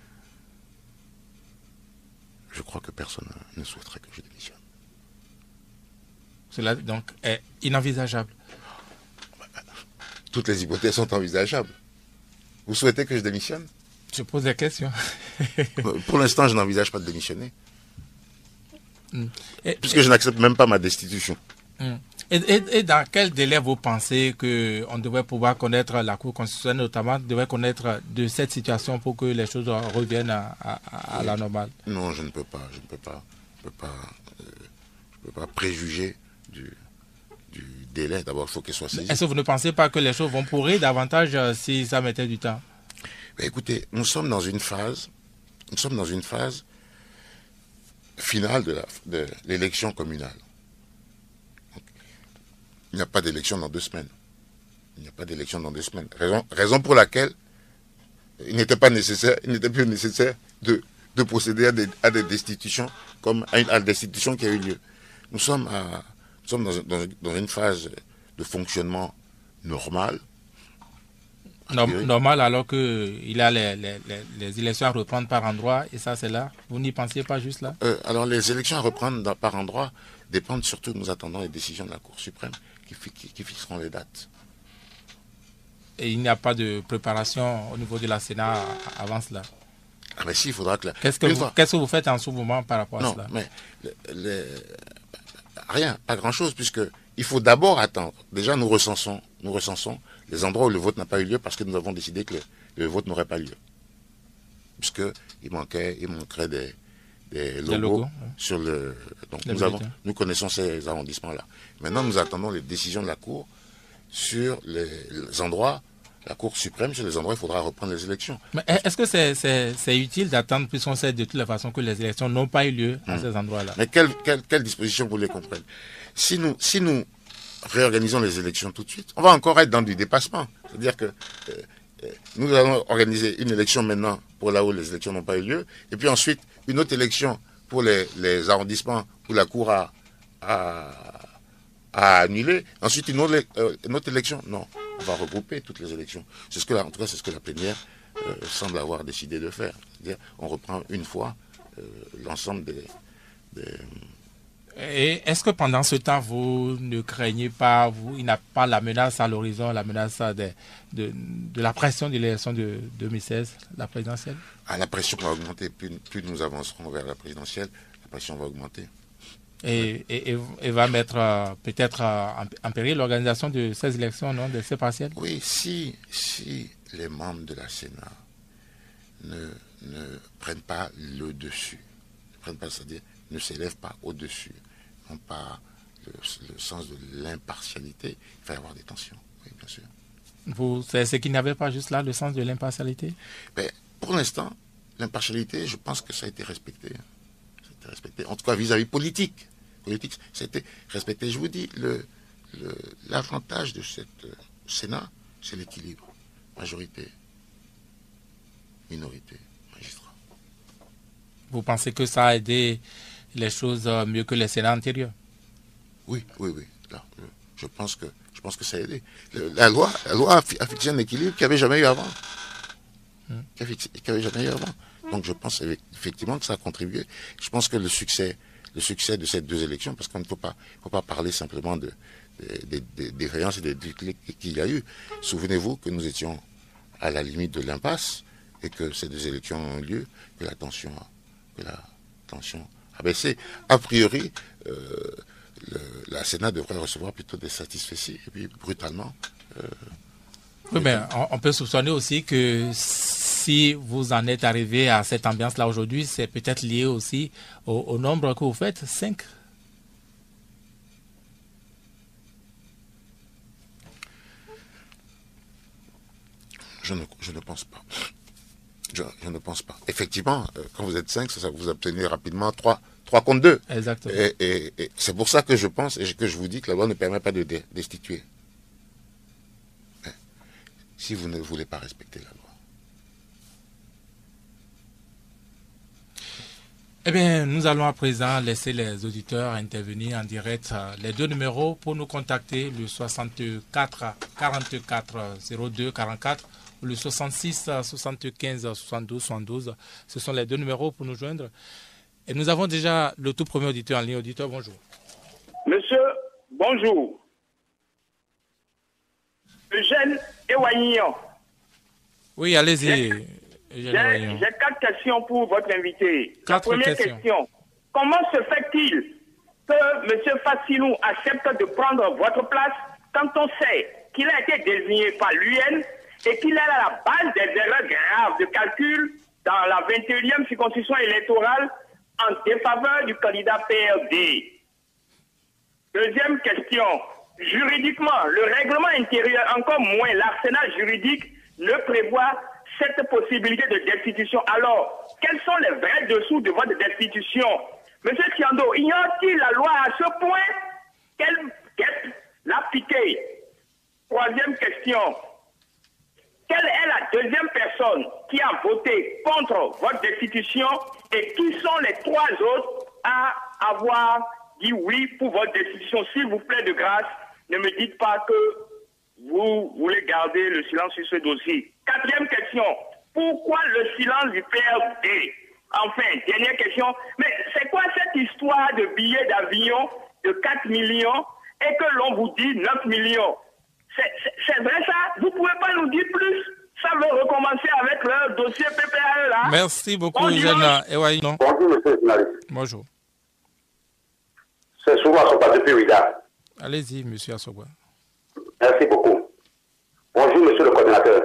Je crois que personne ne souhaiterait que je démissionne. Cela donc est inenvisageable. Toutes les hypothèses sont envisageables. Vous souhaitez que je démissionne? Je pose des questions. Pour l'instant, je n'envisage pas de démissionner. Mm. Et, puisque et, je n'accepte même pas ma destitution. Mm. Et, et, et dans quel délai vous pensez qu'on devrait pouvoir connaître, la Cour constitutionnelle notamment, devrait connaître de cette situation pour que les choses reviennent à, à, à la normale? Non, je ne peux pas. Je ne peux pas, je peux pas, euh, je peux pas préjuger du, du délai. D'abord, il faut qu'elle soit saisie. Est-ce que vous ne pensez pas que les choses vont pourrir davantage si ça mettait du temps? Mais écoutez, nous sommes dans une phase, nous sommes dans une phase finale de l'élection communale. Il n'y a pas d'élection dans deux semaines. Il n'y a pas d'élection dans deux semaines. Raison, raison pour laquelle il n'était pas nécessaire, il n'était plus nécessaire de, de procéder à des, à des destitutions comme à, une, à la destitution qui a eu lieu. Nous sommes, à, nous sommes dans, dans, dans une phase de fonctionnement normal. Normal alors qu'il y a les, les, les, les élections à reprendre par endroit et ça c'est là. Vous n'y pensiez pas juste là? euh, Alors les élections à reprendre par endroit dépendent surtout, nous attendons les décisions de la Cour suprême qui, qui, qui fixeront les dates. Et il n'y a pas de préparation au niveau de la Sénat avant cela? Ah mais si, il faudra que... Qu'est-ce que, vous, qu'est-ce que vous faites en ce moment par rapport non, à cela? Non, mais les, les, rien, pas grand-chose, puisque il faut d'abord attendre. Déjà, nous recensons, nous recensons les endroits où le vote n'a pas eu lieu parce que nous avons décidé que le, le vote n'aurait pas lieu. Puisqu'il manquait, il manquerait des, des logos, logos ouais. sur le... Donc nous, avons, nous connaissons ces arrondissements-là. Maintenant, nous attendons les décisions de la Cour sur les, les endroits, la Cour suprême, sur les endroits où il faudra reprendre les élections. Mais est-ce que c'est c'est utile d'attendre, puisqu'on sait de toute la façon que les élections n'ont pas eu lieu à hum. ces endroits-là? Mais quelle, quelle, quelle disposition vous les comprenez? Si nous, si nous réorganisons les élections tout de suite, on va encore être dans du dépassement. C'est-à-dire que euh, nous allons organiser une élection maintenant pour là où les élections n'ont pas eu lieu, et puis ensuite une autre élection pour les, les arrondissements où la Cour a, a, a annulé, ensuite une autre, euh, une autre élection. Non, on va regrouper toutes les élections. C'est ce que, en tout cas, c'est ce que la plénière euh, semble avoir décidé de faire. C'est-à-dire, on reprend une fois euh, l'ensemble des... des Et est-ce que pendant ce temps, vous ne craignez pas, vous, il n'y a pas la menace à l'horizon, la menace de, de, de la pression de l'élection de deux mille seize, la présidentielle? Ah, la pression va augmenter. Plus, plus nous avancerons vers la présidentielle, la pression va augmenter. Et, et, et, et va mettre euh, peut-être euh, en, en péril l'organisation de ces élections, non, de ces partielles? Oui, si, si les membres de la Sénat ne, ne prennent pas le dessus, ne prennent pas, c'est-à-dire ne s'élèvent pas au-dessus, n'ont pas le, le sens de l'impartialité, il va y avoir des tensions, oui, bien sûr. C'est ce qu'il n'y avait pas juste là, le sens de l'impartialité? Ben, pour l'instant, l'impartialité, je pense que ça a été respecté. Ça a été respecté. En tout cas, vis-à-vis politique. Politique, ça a été respecté. Je vous dis, l'avantage de cette euh, Sénat, c'est l'équilibre. Majorité, minorité, magistrat. Vous pensez que ça a aidé les choses mieux que les Sénats antérieurs. Oui, oui, oui. Là, je pense que je pense que ça a aidé. La loi, la loi a fixé un équilibre qu'il n'y avait jamais eu avant. Hmm. Qu'il n'y avait jamais eu avant. Donc je pense effectivement que ça a contribué. Je pense que le succès, le succès de ces deux élections, parce qu'on ne peut pas, faut pas parler simplement de, de, de, de défaillances et des déclics qu'il y a eu. Souvenez-vous que nous étions à la limite de l'impasse et que ces deux élections ont eu lieu, que la tension, que la tension a baissé. A priori, euh, le, la Sénat devrait recevoir plutôt des satisfecits et puis brutalement. Euh, oui, mais on, on peut soupçonner aussi que si vous en êtes arrivé à cette ambiance-là aujourd'hui, c'est peut-être lié aussi au, au nombre que vous faites, cinq. Je ne, je ne pense pas. Je, je ne pense pas. Effectivement, euh, quand vous êtes cinq, ça, ça vous obtenez rapidement trois, trois contre deux. Exactement. Et, et, et c'est pour ça que je pense et que je vous dis que la loi ne permet pas de destituer. Mais, si vous ne voulez pas respecter la loi. Eh bien, nous allons à présent laisser les auditeurs intervenir en direct. Les deux numéros pour nous contacter, le soixante-quatre quarante-quatre zéro deux quarante-quatre ou le soixante-six soixante-quinze soixante-douze soixante-douze. Ce sont les deux numéros pour nous joindre. Et nous avons déjà le tout premier auditeur en ligne. Auditeur, bonjour. Monsieur, bonjour. Eugène Ewaignan. Oui, allez-y. J'ai quatre questions pour votre invité. Quatre La première questions. question. Comment se fait-il que M. Fassilou accepte de prendre votre place quand on sait qu'il a été désigné par l'U N et qu'il est à la base des erreurs graves de calcul dans la vingt et unième circonscription électorale en défaveur du candidat P R D? Deuxième question. Juridiquement, le règlement intérieur, encore moins l'arsenal juridique, ne prévoit cette possibilité de destitution. Alors, quels sont les vrais dessous de votre destitution? Monsieur Tiando, ignore-t-il la loi à ce point qu'elle qu'elle l'a piqué? Troisième question. Quelle est la deuxième personne qui a voté contre votre destitution et qui sont les trois autres à avoir dit oui pour votre destitution? S'il vous plaît, de grâce, ne me dites pas que vous voulez garder le silence sur ce dossier. Quatrième question. Pourquoi le silence du P R D? Enfin, dernière question. Mais c'est quoi cette histoire de billets d'avion de quatre millions et que l'on vous dit neuf millions? C'est vrai ça? Vous ne pouvez pas nous dire plus? Ça veut recommencer avec le dossier P P A E là? Merci beaucoup, Eugène Ewaignan. Bonjour, monsieur le journaliste. Bonjour. C'est souvent son pas depuis Ouida. Allez-y, monsieur Asogwa. Merci beaucoup. Bonjour, monsieur le coordinateur.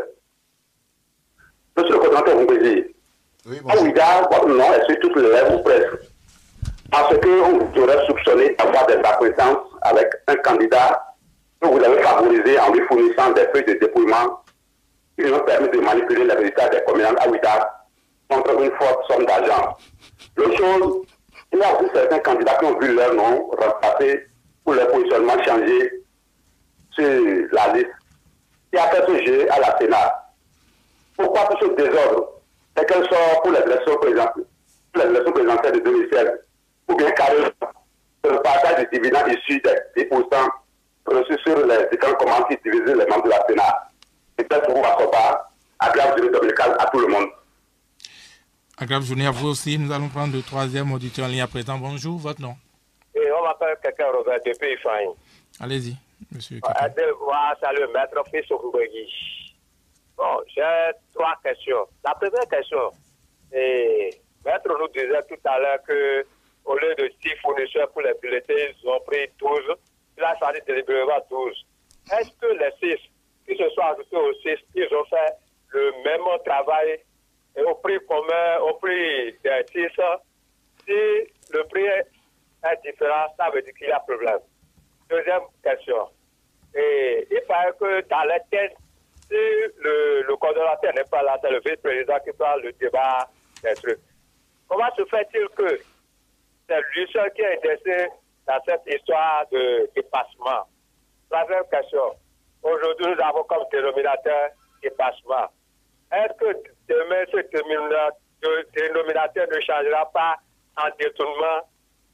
Monsieur le coordinateur, vous me dites, Oui, à Ouida, votre nom est sur toutes les lèvres ou presque. Parce qu'on vous aurait soupçonné d'avoir des acquaintances avec un candidat que vous avez favorisé en lui fournissant des feuilles de dépouillement qui nous permettent de manipuler les résultats des communes à Ouida contre une forte somme d'argent. L'autre chose, il y a aussi certains candidats qui ont vu leur nom repasser pour leur positionnement changé sur la liste. Qui a fait ce jeu à la Sénat. Pourquoi tout ce désordre? C'est qu'elle sort pour les élections présidentielles, pour les élections présidentielles de deux mille seize, ou bien carrément le partage des dividendes issus des dix pour cent reçus sur les différents commandes qui divisent les membres de la Sénat. Et peut-être pour vous pas, agréable journée dominicale à tout le monde. Agréable journée à vous aussi. Nous allons prendre le troisième auditeur en ligne à présent. Bonjour, votre nom? Et on m'appelle quelqu'un Robert depuis Faïn. Allez-y, monsieur. Aidez-moi, salut, maître Fils Oubegui. Bon, j'ai trois questions. La première question, et maître nous disait tout à l'heure que au lieu de six fournisseurs pour les bulletins, ils ont pris douze. Il a choisi délibérément douze. Est-ce que les six qui se sont ajoutés aux six, ils ont fait le même travail et au prix commun, au prix des six? Si le prix est différent, ça veut dire qu'il y a problème. Deuxième question. Et il paraît que dans les têtes, si le, le coordonnateur n'est pas là, c'est le vice-président qui prend le débat des trucs. Comment se fait-il que c'est lui seul qui est intéressé dans cette histoire de dépassement? Troisième question. Aujourd'hui, nous avons comme dénominateur dépassement. Est-ce que demain, ce dénominateur ne changera pas en détournement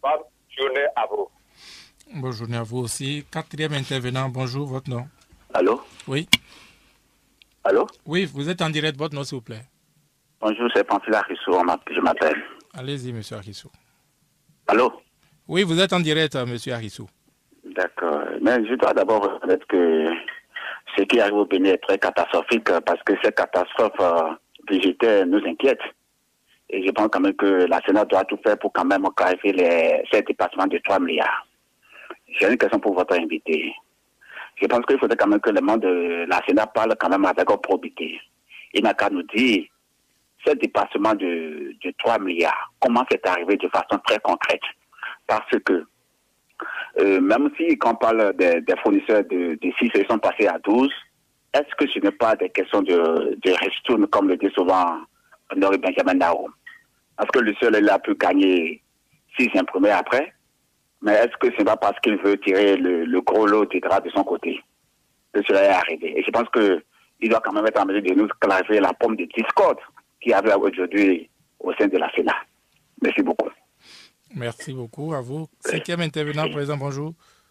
Bonne journée à vous. Bonne journée à vous aussi. Quatrième intervenant, bonjour, votre nom? Allô? Oui. Allô? Oui, vous êtes en direct, votre nom s'il vous plaît. Bonjour, c'est Pamphile Arissou, je m'appelle. Allez-y, monsieur Arissou. Allô? Oui, vous êtes en direct, monsieur Arissou. D'accord. Mais je dois d'abord reconnaître que ce qui arrive au Bénin est très catastrophique parce que ces catastrophes euh, budgétaires nous inquiètent. Et je pense quand même que la Sénat doit tout faire pour quand même clarifier les, ces dépassements de trois milliards. J'ai une question pour votre invité. Je pense qu'il faudrait quand même que le monde de la Sénat parle quand même avec probité. Il n'a qu'à nous dire, ce dépassement de, de trois milliards, comment c'est arrivé de façon très concrète. Parce que, euh, même si quand on parle des, des fournisseurs de, de six, ils sont passés à douze, est-ce que ce n'est pas des questions de, de ristourne, comme le dit souvent Honoré Benjamin Nahom? Parce que le seul, il a pu gagner six imprimés après. Mais est-ce que ce n'est pas parce qu'il veut tirer le, le gros lot des draps de son côté que cela est arrivé? Et je pense qu'il doit quand même être en mesure de nous clarifier la pomme de discorde qu'il y avait aujourd'hui au sein de la Sénat. Merci beaucoup. Merci beaucoup à vous. Cinquième intervenant, président, bonjour.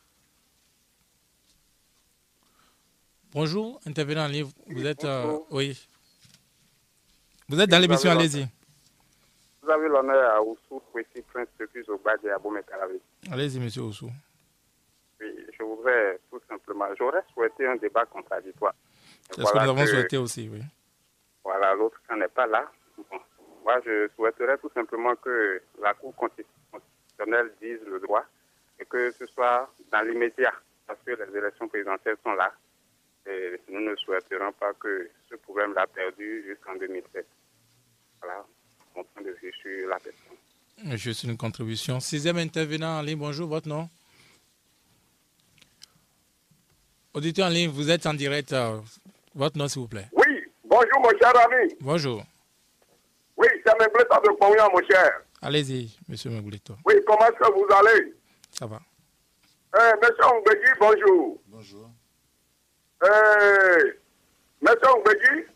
Bonjour, intervenant en ligne. Vous êtes... Euh, oui. Vous êtes dans l'émission, allez-y. Vous avez l'honneur à Oussou, Petit Prince depuis Zobadje à Boumé-Calavi. Allez-y, monsieur Oussou. Oui, je voudrais tout simplement... J'aurais souhaité un débat contradictoire. C'est voilà ce que nous avons que, souhaité aussi, oui. Voilà, l'autre qui n'est pas là. Bon, moi, je souhaiterais tout simplement que la Cour constitutionnelle dise le droit et que ce soit dans l'immédiat, parce que les élections présidentielles sont là. Et nous ne souhaiterons pas que ce problème l'a perdu jusqu'en deux mille sept. Voilà, mon point de vue sur la question. Juste une contribution. Sixième intervenant en ligne, bonjour, votre nom? Auditeur en ligne, vous êtes en direct. Euh, votre nom, s'il vous plaît. Oui, bonjour, mon cher ami. Bonjour. Oui, c'est Mengleto de Pognon, mon cher. Allez-y, monsieur Mengleto. Oui, comment est-ce que vous allez? Ça va. Euh, monsieur Ongbegi, bonjour. Bonjour. Euh, monsieur Ongbegi?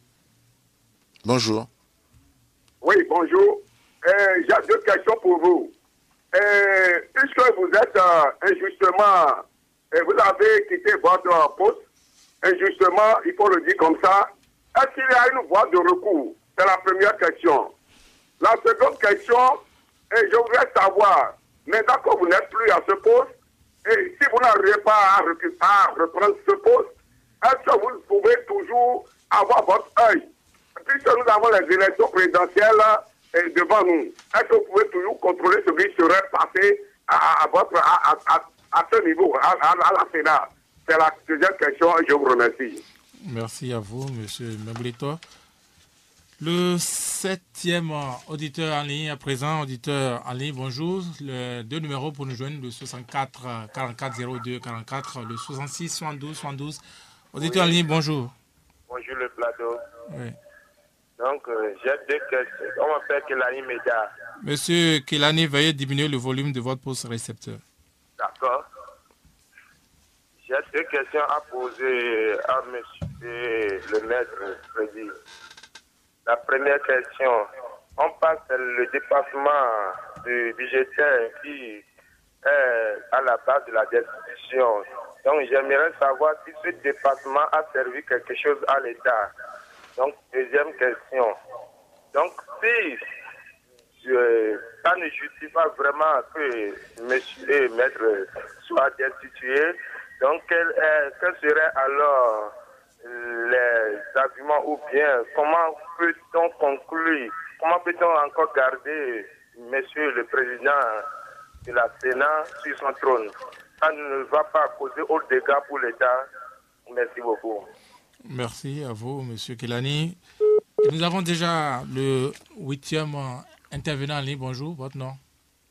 Bonjour. Oui, bonjour. Euh, j'ai deux questions pour vous. Euh, puisque vous êtes euh, injustement, euh, vous avez quitté votre poste, injustement, il faut le dire comme ça, est-ce qu'il y a une voie de recours? C'est la première question. La seconde question, et je voudrais savoir, maintenant que vous n'êtes plus à ce poste, et si vous n'arrivez pas à, à reprendre ce poste, est-ce que vous pouvez toujours avoir votre œil? Puisque nous avons les élections présidentielles eh, devant nous, est-ce que vous pouvez toujours contrôler ce qui serait passé à, à, votre, à, à, à ce niveau, à, à, à la Sénat? C'est la deuxième question et je vous remercie. Merci à vous, M. Mengleto. Le septième auditeur en ligne à présent, auditeur en ligne, bonjour. Le deux numéros pour nous joindre, le soixante-quatre quarante-quatre zéro deux quarante-quatre, le soixante-six soixante-douze soixante-douze. Auditeur oui. En ligne, bonjour. Bonjour le plateau. Oui. Donc, euh, j'ai deux questions. On m'appelle Kelani Média. Monsieur Kelani, veuillez diminuer le volume de votre poste récepteur. D'accord. J'ai deux questions à poser à monsieur le maître Freddy. La première question, on passe le dépassement du budgétaire qui est à la base de la destitution. Donc, j'aimerais savoir si ce dépassement a servi quelque chose à l'État. Donc, deuxième question. Donc, si euh, ça ne justifie pas vraiment que monsieur et maître soient destitués, donc quel, est, quel serait alors les arguments ou bien comment peut-on conclure, comment peut-on encore garder monsieur le président de la Sénat sur son trône? Ça ne va pas causer autre dégâts pour l'État. Merci beaucoup. Merci à vous, monsieur Kelani. Et nous avons déjà le huitième intervenant en ligne. Bonjour, votre nom?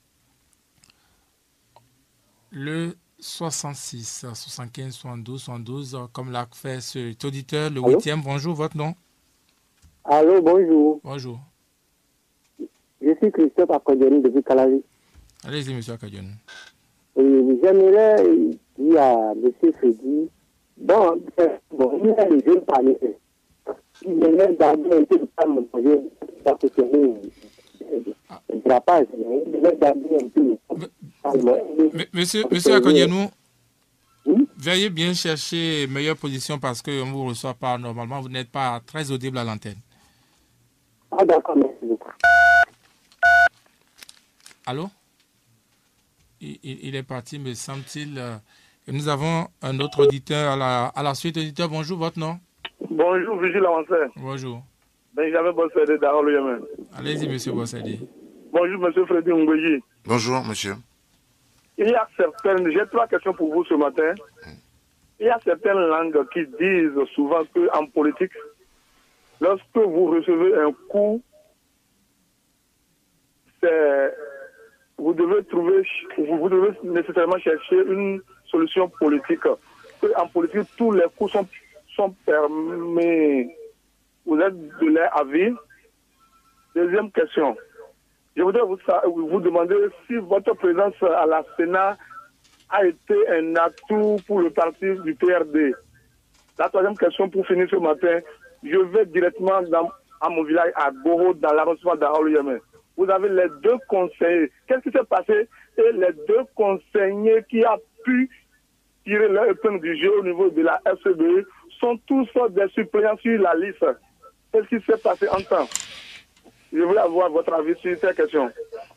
Le soixante-six, soixante-quinze, soixante-douze, soixante-douze, comme l'a fait cet auditeur, le huitième. Bonjour, votre nom? Allô, bonjour. Bonjour. Je suis Christophe Akadjoni depuis Calavi. Allez-y, monsieur Akadjoni. Oui, j'aimerais dire à M. Freddy, bon, bon, il y a les jeunes parmi eux. Il y a même d'abord un peu de temps, je vais ne sera pas. Il devait garder un peu. Monsieur, monsieur Akognenou, oui? Veuillez bien chercher meilleure position parce qu'on ne vous reçoit pas normalement. Vous n'êtes pas très audible à l'antenne. Ah d'accord, merci beaucoup. Allô? Il, il, il est parti, me semble-t-il. Et nous avons un autre auditeur à la, à la suite. Auditeur, bonjour, votre nom? Bonjour, Vigile Avancé. Bonjour. Benjamin Bossede d'Arolo Yemen. Allez-y, monsieur Bossede. Bonjour, monsieur Freddy Ngweji. Bonjour, monsieur. Il y a certaines, j'ai trois questions pour vous ce matin. Il y a certaines langues qui disent souvent qu'en politique, lorsque vous recevez un coup, c'est, vous devez trouver, vous devez nécessairement chercher une solution politique. En politique, tous les coups sont, sont permis. Vous êtes de leur avis. Deuxième question. Je voudrais vous, vous demander si votre présence à la Sénat a été un atout pour le parti du P R D. La troisième question pour finir ce matin. Je vais directement dans, à mon village à Goro, dans l'arrondissement d'Arolo Yemen. Vous avez les deux conseillers. Qu'est-ce qui s'est passé? Et les deux conseillers qui ont pu tirer leur épingle du jeu au niveau de la F C B E sont tous des suppléants sur la liste. Qu'est-ce qui s'est passé en temps? Je voulais avoir votre avis sur ces questions.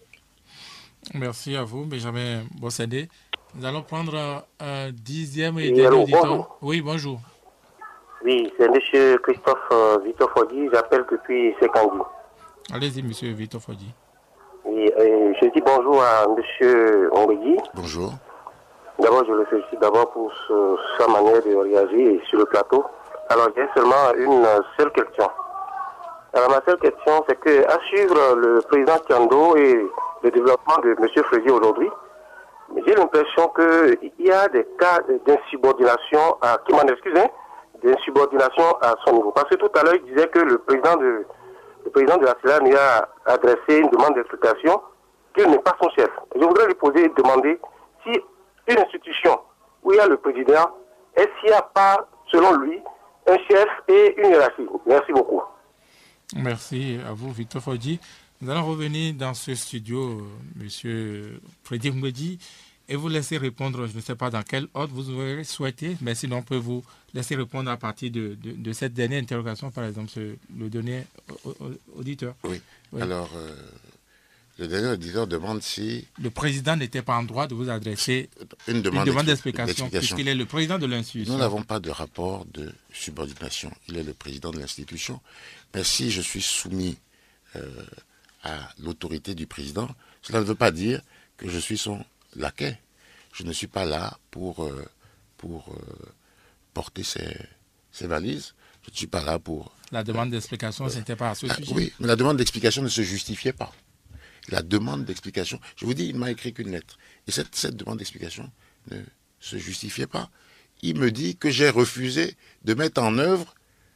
Merci à vous, Benjamin Bossede. Nous allons prendre un dixième et oui, dernier allô, auditeur. bonjour. Oui, bonjour. Oui, c'est M. Christophe euh, Vito Fodi. J'appelle depuis Sekandi. Allez-y, M. Vito Fodi. Oui, euh, je dis bonjour à M. Ngweji. Bonjour. D'abord, je le félicite d'abord pour ce, sa manière de réagir sur le plateau. Alors, j'ai seulement une seule question. Alors, ma seule question, c'est que, à suivre le président Tiando et le développement de M. Frézy aujourd'hui, j'ai l'impression qu'il y a des cas d'insubordination, à, qui m'en excuse, hein, d'insubordination à son niveau. Parce que tout à l'heure, il disait que le président de, le président de la C E L A lui a adressé une demande d'explication, qu'il n'est pas son chef. Je voudrais lui poser, demander si une institution où il y a le président, est-ce qu'il n'y a pas, selon lui, un chef et une hiérarchie? Merci beaucoup. Merci à vous, Victor Fodji. Nous allons revenir dans ce studio, M. Freddy Ngweji, et vous laisser répondre, je ne sais pas dans quel ordre vous aurez souhaité, mais sinon on peut vous laisser répondre à partir de, de, de cette dernière interrogation, par exemple, le dernier auditeur. Oui, oui. Alors, euh, le dernier auditeur demande si... Le président n'était pas en droit de vous adresser une demande, demande d'explication, puisqu'il est le président de l'institution. Nous n'avons pas de rapport de subordination. Il est le président de l'institution. Mais si je suis soumis euh, à l'autorité du président, cela ne veut pas dire que je suis son laquais. Je ne suis pas là pour, euh, pour euh, porter ses, ses valises. Je ne suis pas là pour... La demande d'explication, euh, ce n'était pas à ce ah, sujet. Oui, mais la demande d'explication ne se justifiait pas. La demande d'explication, je vous dis, il m'a écrit qu'une lettre. Et cette, cette demande d'explication ne se justifiait pas. Il me dit que j'ai refusé de mettre en œuvre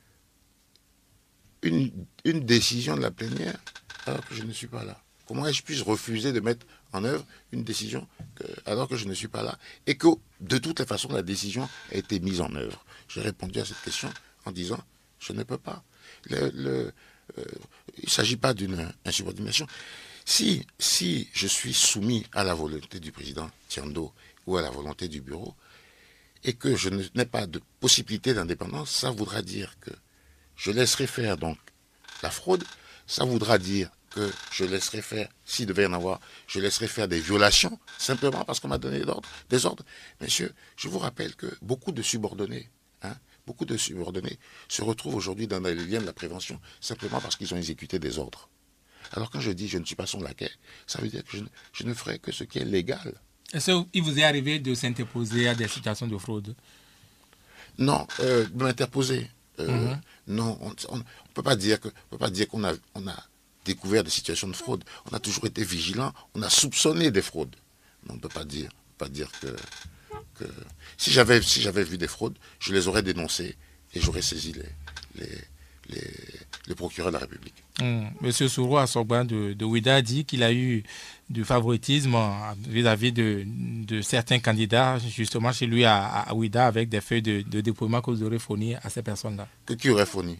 une, une décision de la plénière alors que je ne suis pas là. Comment est-ce que je puisse refuser de mettre en œuvre une décision que, alors que je ne suis pas là et que, de toutes les façons, la décision a été mise en œuvre? J'ai répondu à cette question en disant, je ne peux pas. Le, le, euh, il ne s'agit pas d'une insubordination. Si, si je suis soumis à la volonté du président Tiando ou à la volonté du bureau et que je n'ai pas de possibilité d'indépendance, ça voudra dire que je laisserai faire donc la fraude, ça voudra dire que je laisserai faire, s'il devait y en avoir, je laisserai faire des violations, simplement parce qu'on m'a donné des ordres, des ordres. Messieurs, je vous rappelle que beaucoup de subordonnés, hein, beaucoup de subordonnés se retrouvent aujourd'hui dans les liens de la prévention, simplement parce qu'ils ont exécuté des ordres. Alors quand je dis je ne suis pas son laquais, ça veut dire que je ne, je ne ferai que ce qui est légal. Est-ce qu'il vous est arrivé de s'interposer à des situations de fraude? Non, euh, de m'interposer. Euh, mm-hmm. Non, on ne peut pas dire que, on peut pas dire qu'on a, on a découvert des situations de fraude. On a toujours été vigilant, on a soupçonné des fraudes. On ne peut pas dire, pas dire que, que... Si j'avais si j'avais vu des fraudes, je les aurais dénoncées et j'aurais saisi les, les, les, les procureurs de la République. Mmh. Monsieur Souro Asogban de, de Ouida dit qu'il a eu du favoritisme vis-à-vis de, de certains candidats, justement chez lui à, à Ouida, avec des feuilles de, de dépouillement que vous aurez fournies à ces personnes-là. Que qui aurait fourni?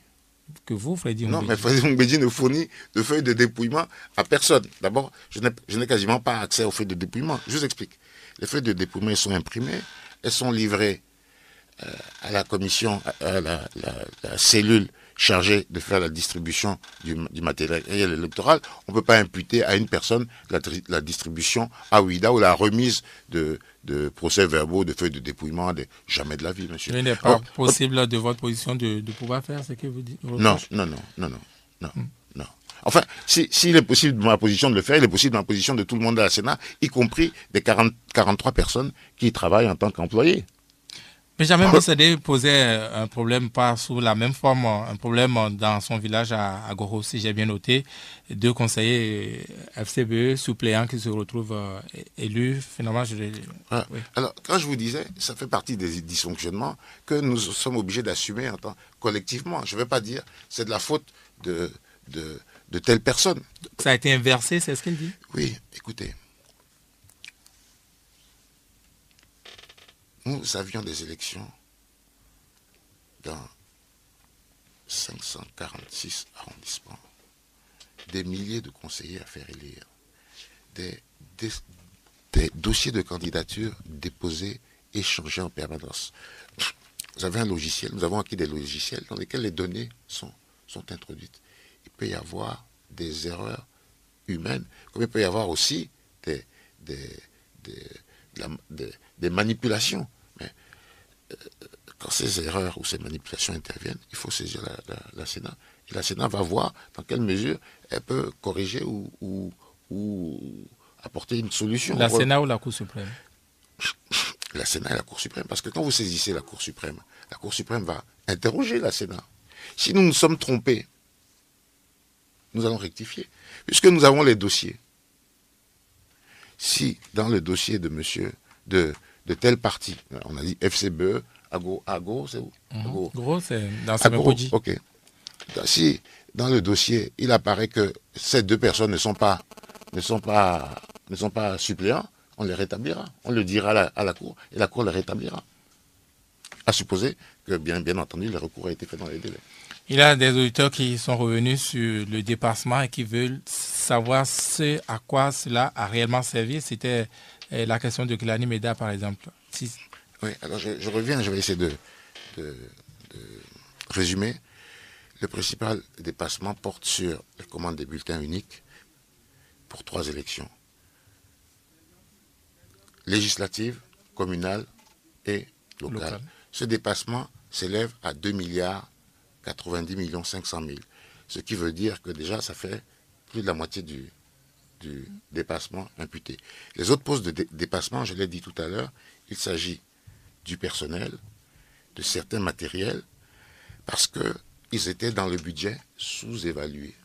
que vous, Freddy Non, Humbedji. mais Freddy Humbedji ne fournit de feuilles de dépouillement à personne. D'abord, je n'ai quasiment pas accès aux feuilles de dépouillement. Je vous explique. Les feuilles de dépouillement, elles sont imprimées, elles sont livrées euh, à la commission, à la, la, la cellule chargée de faire la distribution du, du matériel électoral. On ne peut pas imputer à une personne la, la distribution à OUIDA ou la remise de, de procès-verbaux, de feuilles de dépouillement. De, jamais de la vie, monsieur. Il n'est pas oh, possible oh, de votre position de, de pouvoir faire ce que vous dites. Non, non, non, non, non, non, hmm. non. Enfin, s'il si, si est possible de ma position de le faire, il est possible de ma position de tout le monde à la Sénat, y compris des quarante, quarante-trois personnes qui y travaillent en tant qu'employés. Benjamin Bossédé posait un problème pas sous la même forme, un problème dans son village à, à Goro, si j'ai bien noté. Deux conseillers F C B E suppléants qui se retrouvent euh, élus. Finalement, je... ah, oui. Alors, quand je vous disais, ça fait partie des dysfonctionnements que nous sommes obligés d'assumer en tant, collectivement. Je ne vais pas dire c'est de la faute de, de, de telle personne. Ça a été inversé, c'est ce qu'il dit? Oui, écoutez. Nous avions des élections dans cinq cent quarante-six arrondissements, des milliers de conseillers à faire élire, des, des, des dossiers de candidature déposés, échangés en permanence. Vous avez un logiciel, nous avons acquis des logiciels dans lesquels les données sont, sont introduites. Il peut y avoir des erreurs humaines, comme il peut y avoir aussi des, des, des, la, des, des manipulations. Mais euh, quand ces erreurs ou ces manipulations interviennent, il faut saisir la, la, la Sénat. Et la Sénat va voir dans quelle mesure elle peut corriger ou, ou, ou apporter une solution. La Sénat ou la Cour suprême? La Sénat et la Cour suprême. Parce que quand vous saisissez la Cour suprême, la Cour suprême va interroger la Sénat. Si nous nous sommes trompés, nous allons rectifier. Puisque nous avons les dossiers. Si dans le dossier de monsieur, de, de tel parti, on a dit F C B E, Ago, Ago, c'est où? Mmh. Ago. Gros, c'est dans ce Ago, ok. Si dans le dossier, il apparaît que ces deux personnes ne sont pas, ne sont pas, ne sont pas suppléants, on les rétablira. On le dira à la, à la Cour, et la Cour les rétablira. À supposer que, bien, bien entendu, le recours a été fait dans les délais. Il y a des auditeurs qui sont revenus sur le dépassement et qui veulent savoir ce à quoi cela a réellement servi. C'était la question de Kilani Meda, par exemple. Si... Oui, alors je, je reviens, je vais essayer de, de, de résumer. Le principal dépassement porte sur la commande des bulletins uniques pour trois élections. Législatives, communales et locales. Local. Ce dépassement s'élève à deux milliards quatre-vingt-dix millions cinq cent mille. Ce qui veut dire que déjà, ça fait plus de la moitié du, du dépassement imputé. Les autres postes de dé dépassement, je l'ai dit tout à l'heure, il s'agit du personnel, de certains matériels, parce qu'ils étaient dans le budget sous-évalués.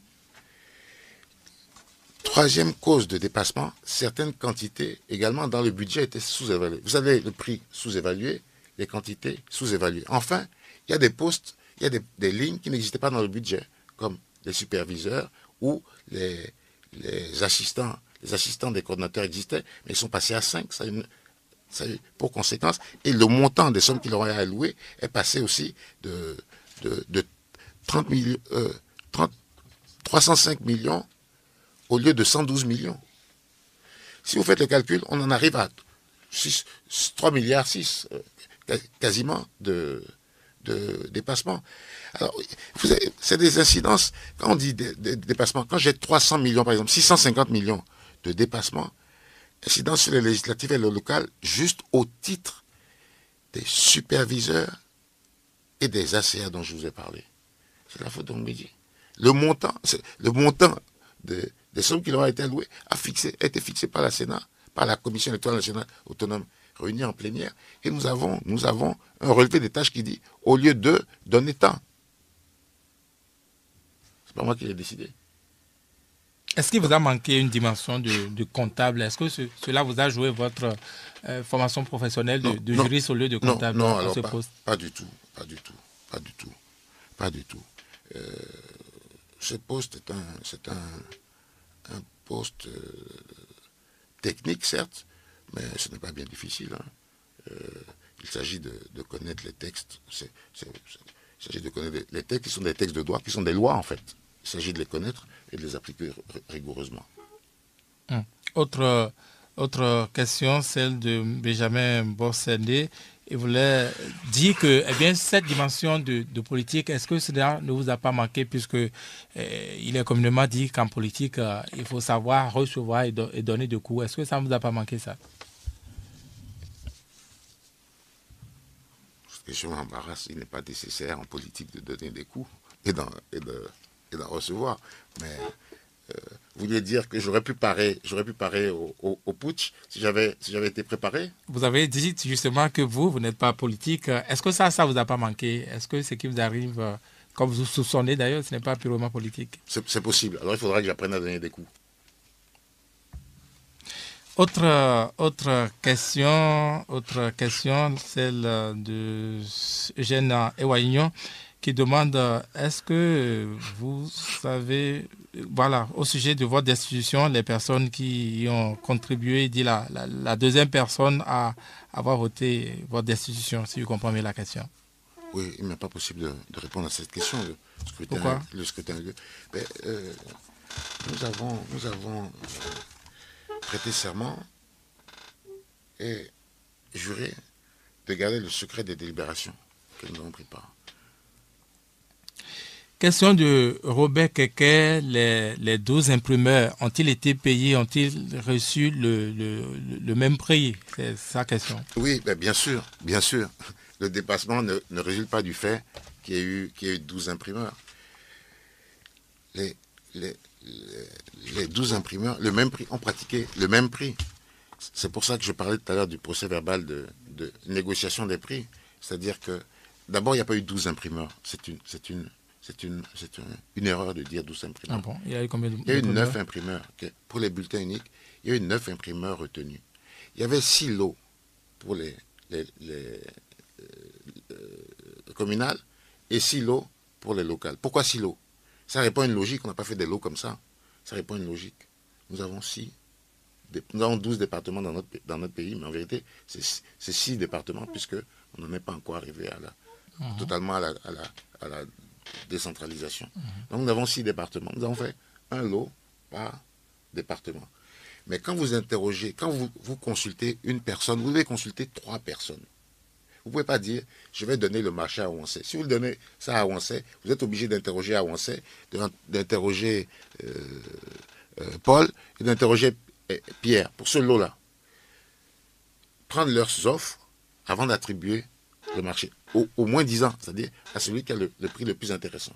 Troisième cause de dépassement, certaines quantités également dans le budget étaient sous-évaluées. Vous avez le prix sous-évalué, les quantités sous-évaluées. Enfin, il y a des postes, il y a des, des lignes qui n'existaient pas dans le budget, comme les superviseurs ou les, les assistants. Les assistants des coordinateurs existaient, mais ils sont passés à cinq, ça a une, ça a eu pour conséquence. Et le montant des sommes qu'ils auraient allouées est passé aussi de, de, de trente millions, euh, trente, trois cent cinq millions au lieu de cent douze millions. Si vous faites le calcul, on en arrive à six, trois milliards six, euh, quasiment de, de dépassement. Alors, c'est des incidences. Quand on dit des, des dépassements, quand j'ai trois cents millions, par exemple, six cent cinquante millions de dépassement, incidence sur les législatives et le local, juste au titre des superviseurs et des A C A dont je vous ai parlé. C'est la faute de Humbedji. Le montant, le montant de, des sommes qui leur ont été allouées a, fixé, a été fixé par la Sénat, par la Commission électorale nationale autonome réunie en plénière, et nous avons, nous avons un relevé des tâches qui dit, au lieu de, donner tant. C'est pas moi qui l'ai décidé. Est-ce qu'il vous a manqué une dimension de, de comptable? Est-ce que ce, cela vous a joué votre euh, formation professionnelle de, non, de juriste non, au lieu de comptable? Non, non alors pas, pas du tout, pas du tout, pas du tout, pas du tout. Euh, ce poste est un, c'est un, un poste euh, technique, certes, mais ce n'est pas bien difficile. Hein. Euh, il s'agit de, de connaître les textes. C'est, c'est, c'est, Il s'agit de connaître les textes qui sont des textes de droit, qui sont des lois en fait. Il s'agit de les connaître et de les appliquer rigoureusement. Hum. Autre, autre question, celle de Benjamin Borsendé. Il voulait dire que eh bien, cette dimension de, de politique, est-ce que cela ne vous a pas manqué, puisque euh, il est communément dit qu'en politique, euh, il faut savoir recevoir et, do et donner de coups. Est-ce que ça ne vous a pas manqué, ça? Cette question m'embarrasse. Il n'est pas nécessaire en politique de donner des coups et d'en et de, et d'en recevoir. Mais euh, vous vouliez dire que j'aurais pu parer, j'aurais pu parer au, au, au putsch si j'avais si j'avais été préparé? Vous avez dit justement que vous, vous n'êtes pas politique. Est-ce que ça, ça vous a pas manqué? Est-ce que ce qui vous arrive, euh, comme vous soupçonnez d'ailleurs, ce n'est pas purement politique? C'est possible. Alors il faudra que j'apprenne à donner des coups. Autre, autre question, autre question, celle de Eugène Ewaignon, qui demande est-ce que vous savez, voilà, au sujet de votre institution, les personnes qui y ont contribué, dit la, la, la deuxième personne à avoir voté votre institution, si vous comprenez la question. Oui, il n'est pas possible de, de répondre à cette question. Le scrutin, Pourquoi? Le scrutin a lieu. Mais, euh, nous avons, nous avons euh, prêté serment et juré de garder le secret des délibérations que nous avons pris part. Question de Robert Keke, les, les douze imprimeurs ont-ils été payés, ont-ils reçu le, le, le même prix? C'est sa question. Oui, ben bien sûr, bien sûr. Le dépassement ne, ne résulte pas du fait qu'il y ait eu, qu'il y ait eu douze imprimeurs. Les, les, les, les douze imprimeurs, le même prix, ont pratiqué le même prix. C'est pour ça que je parlais tout à l'heure du procès verbal de, de négociation des prix. C'est-à-dire que, d'abord, il n'y a pas eu douze imprimeurs. C'est une... C'est une C'est une, une, une erreur de dire douze imprimeurs. Ah bon, il y a eu combien de Il y a eu neuf imprimeurs. Okay. Pour les bulletins uniques, il y a eu neuf imprimeurs retenus. Il y avait six lots pour les, les, les euh, communales et six lots pour les locales. Pourquoi six lots? Ça répond à une logique. On n'a pas fait des lots comme ça. Ça répond à une logique. Nous avons six, nous avons douze départements dans notre, dans notre pays, mais en vérité, c'est six départements puisqu'on n'en est pas encore arrivé à la, uh-huh. totalement à la, à la, à la décentralisation. Mmh. Donc nous avons six départements. Nous avons fait un lot par département. Mais quand vous interrogez, quand vous, vous consultez une personne, vous devez consulter trois personnes. Vous ne pouvez pas dire, je vais donner le marché à Ouansé. Si vous donnez ça à Ouansé, vous êtes obligé d'interroger à Ouansé, d'interroger euh, euh, Paul et d'interroger euh, Pierre pour ce lot-là. Prendre leurs offres avant d'attribuer le marché. Au, au moins dix ans, c'est-à-dire à celui qui a le, le prix le plus intéressant.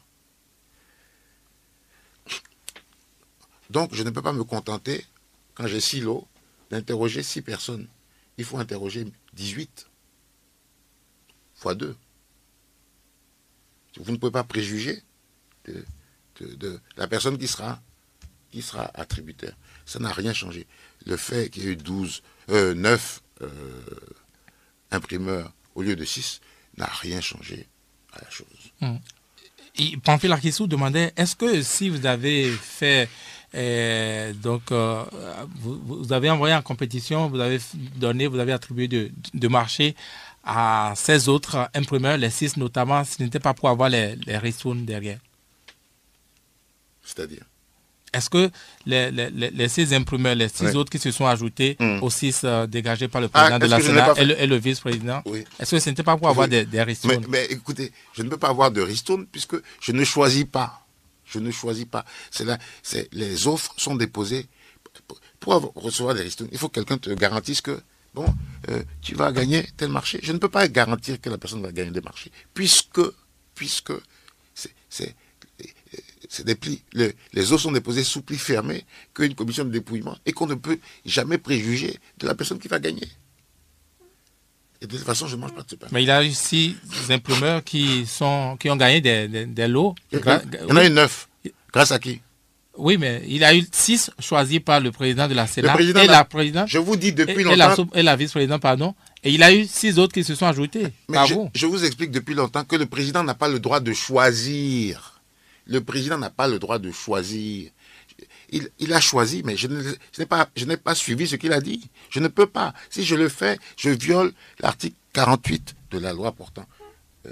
Donc, je ne peux pas me contenter, quand j'ai six lots, d'interroger six personnes. Il faut interroger dix-huit fois deux. Vous ne pouvez pas préjuger de, de, de la personne qui sera, qui sera attributaire. Ça n'a rien changé. Le fait qu'il y ait eu douze, euh, neuf euh, imprimeurs au lieu de six, n'a rien changé à la chose. Hum. Pamphile Arkissou demandait, est-ce que si vous avez fait, euh, donc, euh, vous, vous avez envoyé en compétition, vous avez donné, vous avez attribué de, de marché à seize autres imprimeurs, les six notamment, ce n'était pas pour avoir les, les ristournes derrière? C'est-à-dire? Est-ce que les, les, les six imprimeurs, les six oui. autres qui se sont ajoutés mmh. aux six euh, dégagés par le président ah, de la Sénat et le, et le vice-président, oui. est-ce que ce n'était pas pour avoir oui. des, des ristournes? mais, mais écoutez, je ne peux pas avoir de ristournes puisque je ne choisis pas. Je ne choisis pas. Là, les offres sont déposées. Pour, pour avoir, recevoir des ristournes, il faut que quelqu'un te garantisse que bon, euh, tu vas gagner tel marché. Je ne peux pas garantir que la personne va gagner des marchés puisque, puisque c'est... C'est des plis, les, les offres sont déposées sous plis fermés qu'une commission de dépouillement et qu'on ne peut jamais préjuger de la personne qui va gagner. Et de toute façon, je ne mange pas de ce pain. Mais il y a eu six imprimeurs qui, sont, qui ont gagné des, des, des lots. Il y en a, il y en a eu neuf. Grâce à qui? Oui, mais il y a eu six choisis par le président de la Sénat et la, la présidente. Je vous dis depuis et, longtemps. Et la, la vice-présidente, pardon. Et il y a eu six autres qui se sont ajoutés. Mais par je, vous. je vous explique depuis longtemps que le président n'a pas le droit de choisir. Le président n'a pas le droit de choisir. Il, il a choisi, mais je n'ai pas, je n'ai pas suivi ce qu'il a dit. Je ne peux pas. Si je le fais, je viole l'article quarante-huit de la loi portant euh,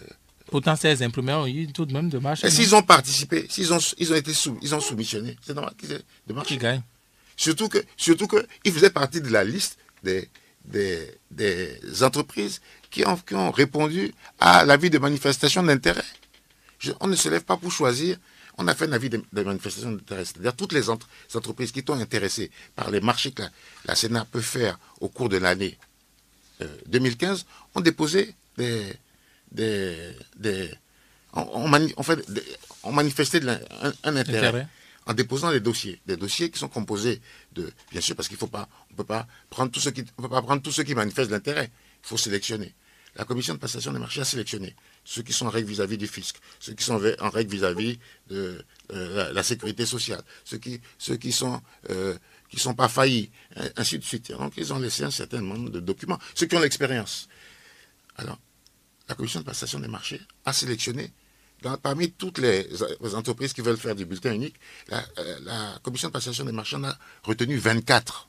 Pourtant, ces imprimeurs ont eu tout de même de marcher. Et s'ils ont participé, s'ils ont, ils ont été sous, ils ont soumissionnés, c'est normal qu'ils aient de marcher. Qui gagnent. Surtout que, surtout que, ils faisaient partie de la liste des, des, des entreprises qui ont, qui ont répondu à l'avis de manifestation d'intérêt. Je, on ne se lève pas pour choisir. On a fait un avis de, de manifestation d'intérêt. C'est-à-dire toutes les, entre, les entreprises qui sont intéressées par les marchés que la, la Sénat peut faire au cours de l'année euh, deux mille quinze ont déposé des... des, des on, on, mani, on, fait des, on manifestait de la, un, un intérêt, intérêt en déposant des dossiers. Des dossiers qui sont composés de... Bien sûr, parce qu'il ne faut pas... On peut pas prendre tous ceux qui, on peut pas prendre tous ceux qui manifestent l'intérêt. Il faut sélectionner. La commission de passation des marchés a sélectionné ceux qui sont en règle vis-à-vis du fisc, ceux qui sont en règle vis-à-vis de euh, la, la sécurité sociale, ceux qui ceux qui sont euh, qui sont pas faillis, ainsi de suite. Donc ils ont laissé un certain nombre de documents, ceux qui ont l'expérience. Alors, la commission de passation des marchés a sélectionné dans, parmi toutes les, les entreprises qui veulent faire du bulletin unique, la, la commission de passation des marchés en a retenu vingt-quatre.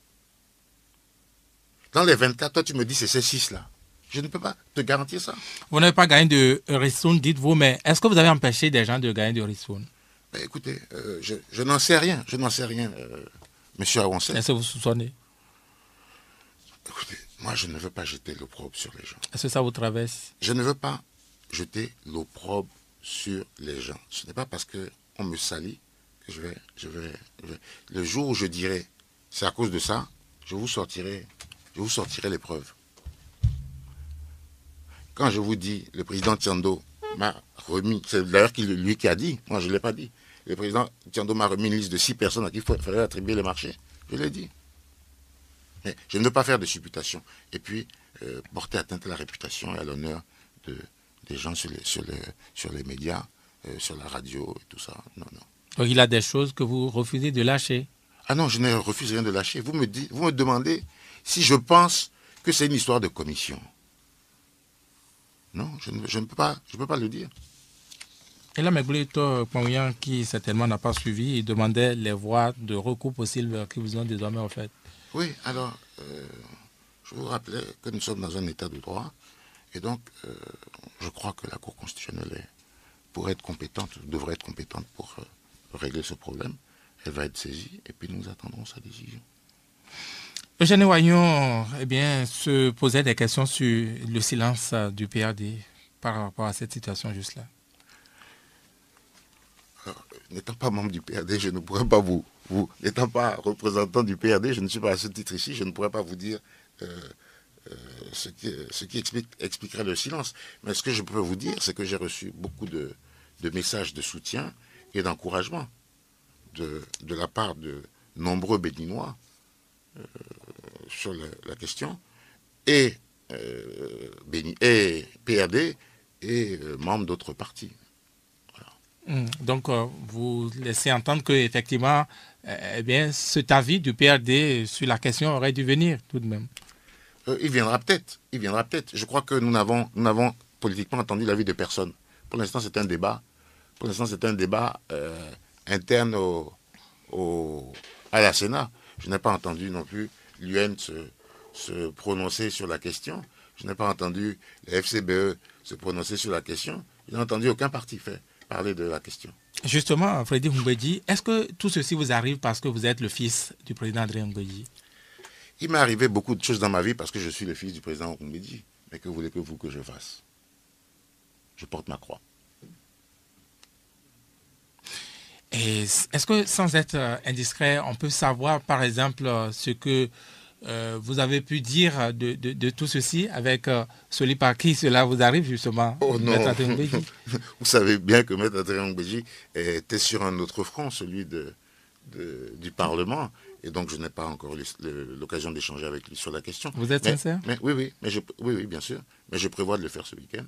Dans les vingt-quatre, toi tu me dis c'est ces six-là. Je ne peux pas te garantir ça. Vous n'avez pas gagné de ristourne, dites-vous, mais est-ce que vous avez empêché des gens de gagner de ristourne? Écoutez, euh, je, je n'en sais rien. Je n'en sais rien, euh, monsieur Awansel. Est-ce que vous soupçonnez? Écoutez, moi, je ne veux pas jeter l'opprobre sur les gens. Est-ce que ça vous traverse? Je ne veux pas jeter l'opprobre sur les gens. Ce n'est pas parce qu'on me salit que je vais, je, vais, je vais... Le jour où je dirai, c'est à cause de ça, je vous sortirai, je vous sortirai les preuves. Quand je vous dis, le président Tiando m'a remis, c'est d'ailleurs lui qui a dit, moi je ne l'ai pas dit, le président Tiando m'a remis une liste de six personnes à qui il fallait attribuer les marchés. Je l'ai dit. Mais je ne veux pas faire de supputation. Et puis, euh, porter atteinte à la réputation et à l'honneur de, des gens sur les, sur les, sur les médias, euh, sur la radio et tout ça. Non, non. Donc il y a des choses que vous refusez de lâcher. Ah non, je ne refuse rien de lâcher. Vous me, dites, vous me demandez si je pense que c'est une histoire de commission. Non, je ne, je ne peux pas, je peux pas le dire. Et là, Meglito Pongyan, qui certainement n'a pas suivi, il demandait les voies de recours possibles qui vous ont désormais offertes. Oui, alors, euh, je vous rappelais que nous sommes dans un état de droit, et donc, euh, je crois que la Cour constitutionnelle est, pourrait être compétente, devrait être compétente pour euh, régler ce problème. Elle va être saisie, et puis nous attendrons sa décision. Eugène Wayon, eh bien, se posait des questions sur le silence du P R D par rapport à cette situation juste là. N'étant pas membre du P R D, je ne pourrais pas vous, vous n'étant pas représentant du P R D, je ne suis pas à ce titre ici, je ne pourrais pas vous dire euh, euh, ce qui, ce qui explique, expliquerait le silence. Mais ce que je peux vous dire, c'est que j'ai reçu beaucoup de, de messages de soutien et d'encouragement de, de la part de nombreux Béninois euh, sur le, la question, et, euh, Béni, et P R D et euh, membres d'autres partis. Donc, euh, vous laissez entendre qu'effectivement, euh, eh bien, cet avis du P R D sur la question aurait dû venir tout de même. Euh, il viendra peut-être. Il viendra peut-être. Je crois que nous n'avons, nous n'avons politiquement entendu l'avis de personne. Pour l'instant, c'est un débat. Pour l'instant, c'est un débat euh, interne au, au, à la Sénat. Je n'ai pas entendu non plus l'U N se, se prononcer sur la question. Je n'ai pas entendu le F C B E se prononcer sur la question. Je n'ai entendu aucun parti fait parler de la question. Justement, Freddy Humbedji, est-ce que tout ceci vous arrive parce que vous êtes le fils du président André Humbedji? Il m'est arrivé beaucoup de choses dans ma vie parce que je suis le fils du président Humbedji. Mais que voulez-vous que je fasse? Je porte ma croix. Et est-ce que, sans être indiscret, on peut savoir, par exemple, ce que euh, vous avez pu dire de, de, de tout ceci avec euh, celui par qui cela vous arrive, justement? Oh non. Vous savez bien que Maître André Humbedji était sur un autre front, celui de, de, du Parlement. Et donc, je n'ai pas encore l'occasion d'échanger avec lui sur la question. Vous êtes mais, sincère? mais, Oui, oui, mais je, oui, oui, bien sûr. Mais je prévois de le faire ce week-end.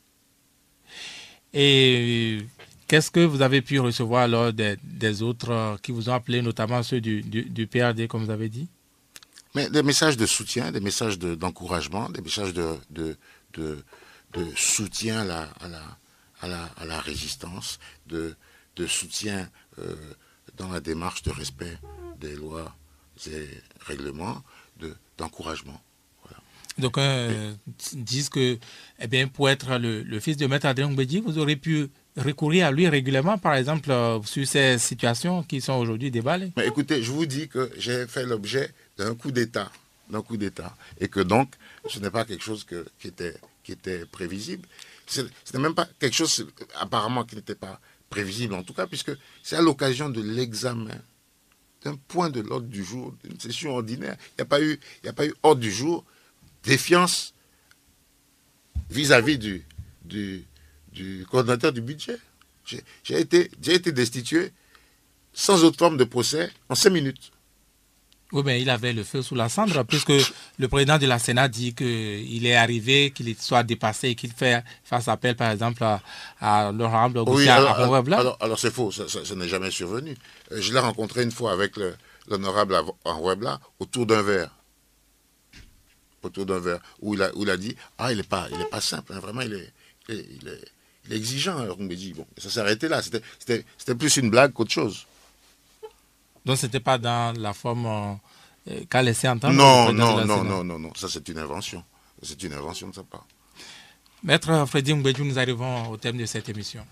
Et qu'est-ce que vous avez pu recevoir alors des, des autres qui vous ont appelé, notamment ceux du, du, du P R D, comme vous avez dit? Mais des messages de soutien, des messages de, d'encouragement, des messages de, de, de, de soutien à la, à, la, à, la, à la résistance, de, de soutien euh, dans la démarche de respect des lois et règlements, de, d'encouragement. Voilà. Donc, euh, disent que, eh bien, pour être le, le fils de Maître Adrien Ngoumbedji, vous aurez pu recourir à lui régulièrement, par exemple, euh, sur ces situations qui sont aujourd'hui déballées. Mais écoutez, je vous dis que j'ai fait l'objet d'un coup d'État, d'un coup d'État, et que donc, ce n'est pas quelque chose que, qui, était, qui était prévisible. Ce n'est même pas quelque chose, apparemment, qui n'était pas prévisible, en tout cas, puisque c'est à l'occasion de l'examen d'un point de l'ordre du jour, d'une session ordinaire. Il n'y a pas eu, il n'y a pas eu ordre du jour, défiance vis-à-vis du, du, du coordonnateur du budget. J'ai été, j'ai été destitué sans autre forme de procès en cinq minutes. Oui, mais il avait le feu sous la cendre, puisque le président de la Sénat dit qu'il est arrivé, qu'il soit dépassé et qu'il fait, fasse appel, par exemple, à, à l'honorable Oui, Augustin alors, Aronwebla. alors, alors c'est faux, ça, ça, ça n'est jamais survenu. Je l'ai rencontré une fois avec l'honorable Aronwebla autour d'un verre. Autour d'un verre, où il a, où il a dit « Ah, il n'est pas, il est pas simple, hein, vraiment, il est, il est, il est, il est exigeant, hein, Ngoumbedji. » Bon, ça s'est arrêté là, c'était plus une blague qu'autre chose. Donc, ce n'était pas dans la forme euh, qu'a laissé entendre Non, le non, de la non, Sénat. non, non, non, ça c'est une invention. C'est une invention de sa part. Maître Freddy Ngoumbedji, nous arrivons au thème de cette émission.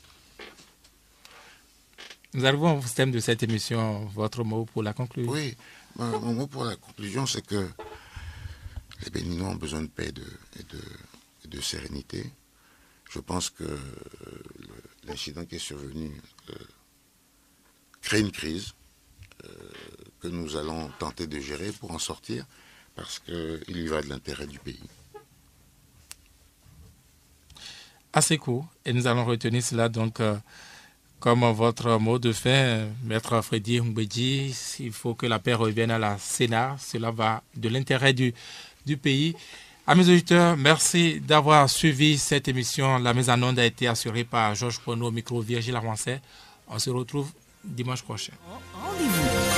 Nous arrivons au thème de cette émission. Votre mot pour la conclusion? Oui, mon, mon mot pour la conclusion, c'est que les Béninois ont besoin de paix et de, et de, et de sérénité. Je pense que l'incident qui est survenu euh, crée une crise euh, que nous allons tenter de gérer pour en sortir, parce qu'il y va de l'intérêt du pays. Assez court, et nous allons retenir cela donc euh, comme votre mot de fin, Maître Freddy Ngoumbedji. Il faut que la paix revienne à la Sénat, cela va de l'intérêt du, du pays. Amis auditeurs, merci d'avoir suivi cette émission. La mise en onde a été assurée par Georges Pono, au micro Virgile Armancet. On se retrouve dimanche prochain. Rendez-vous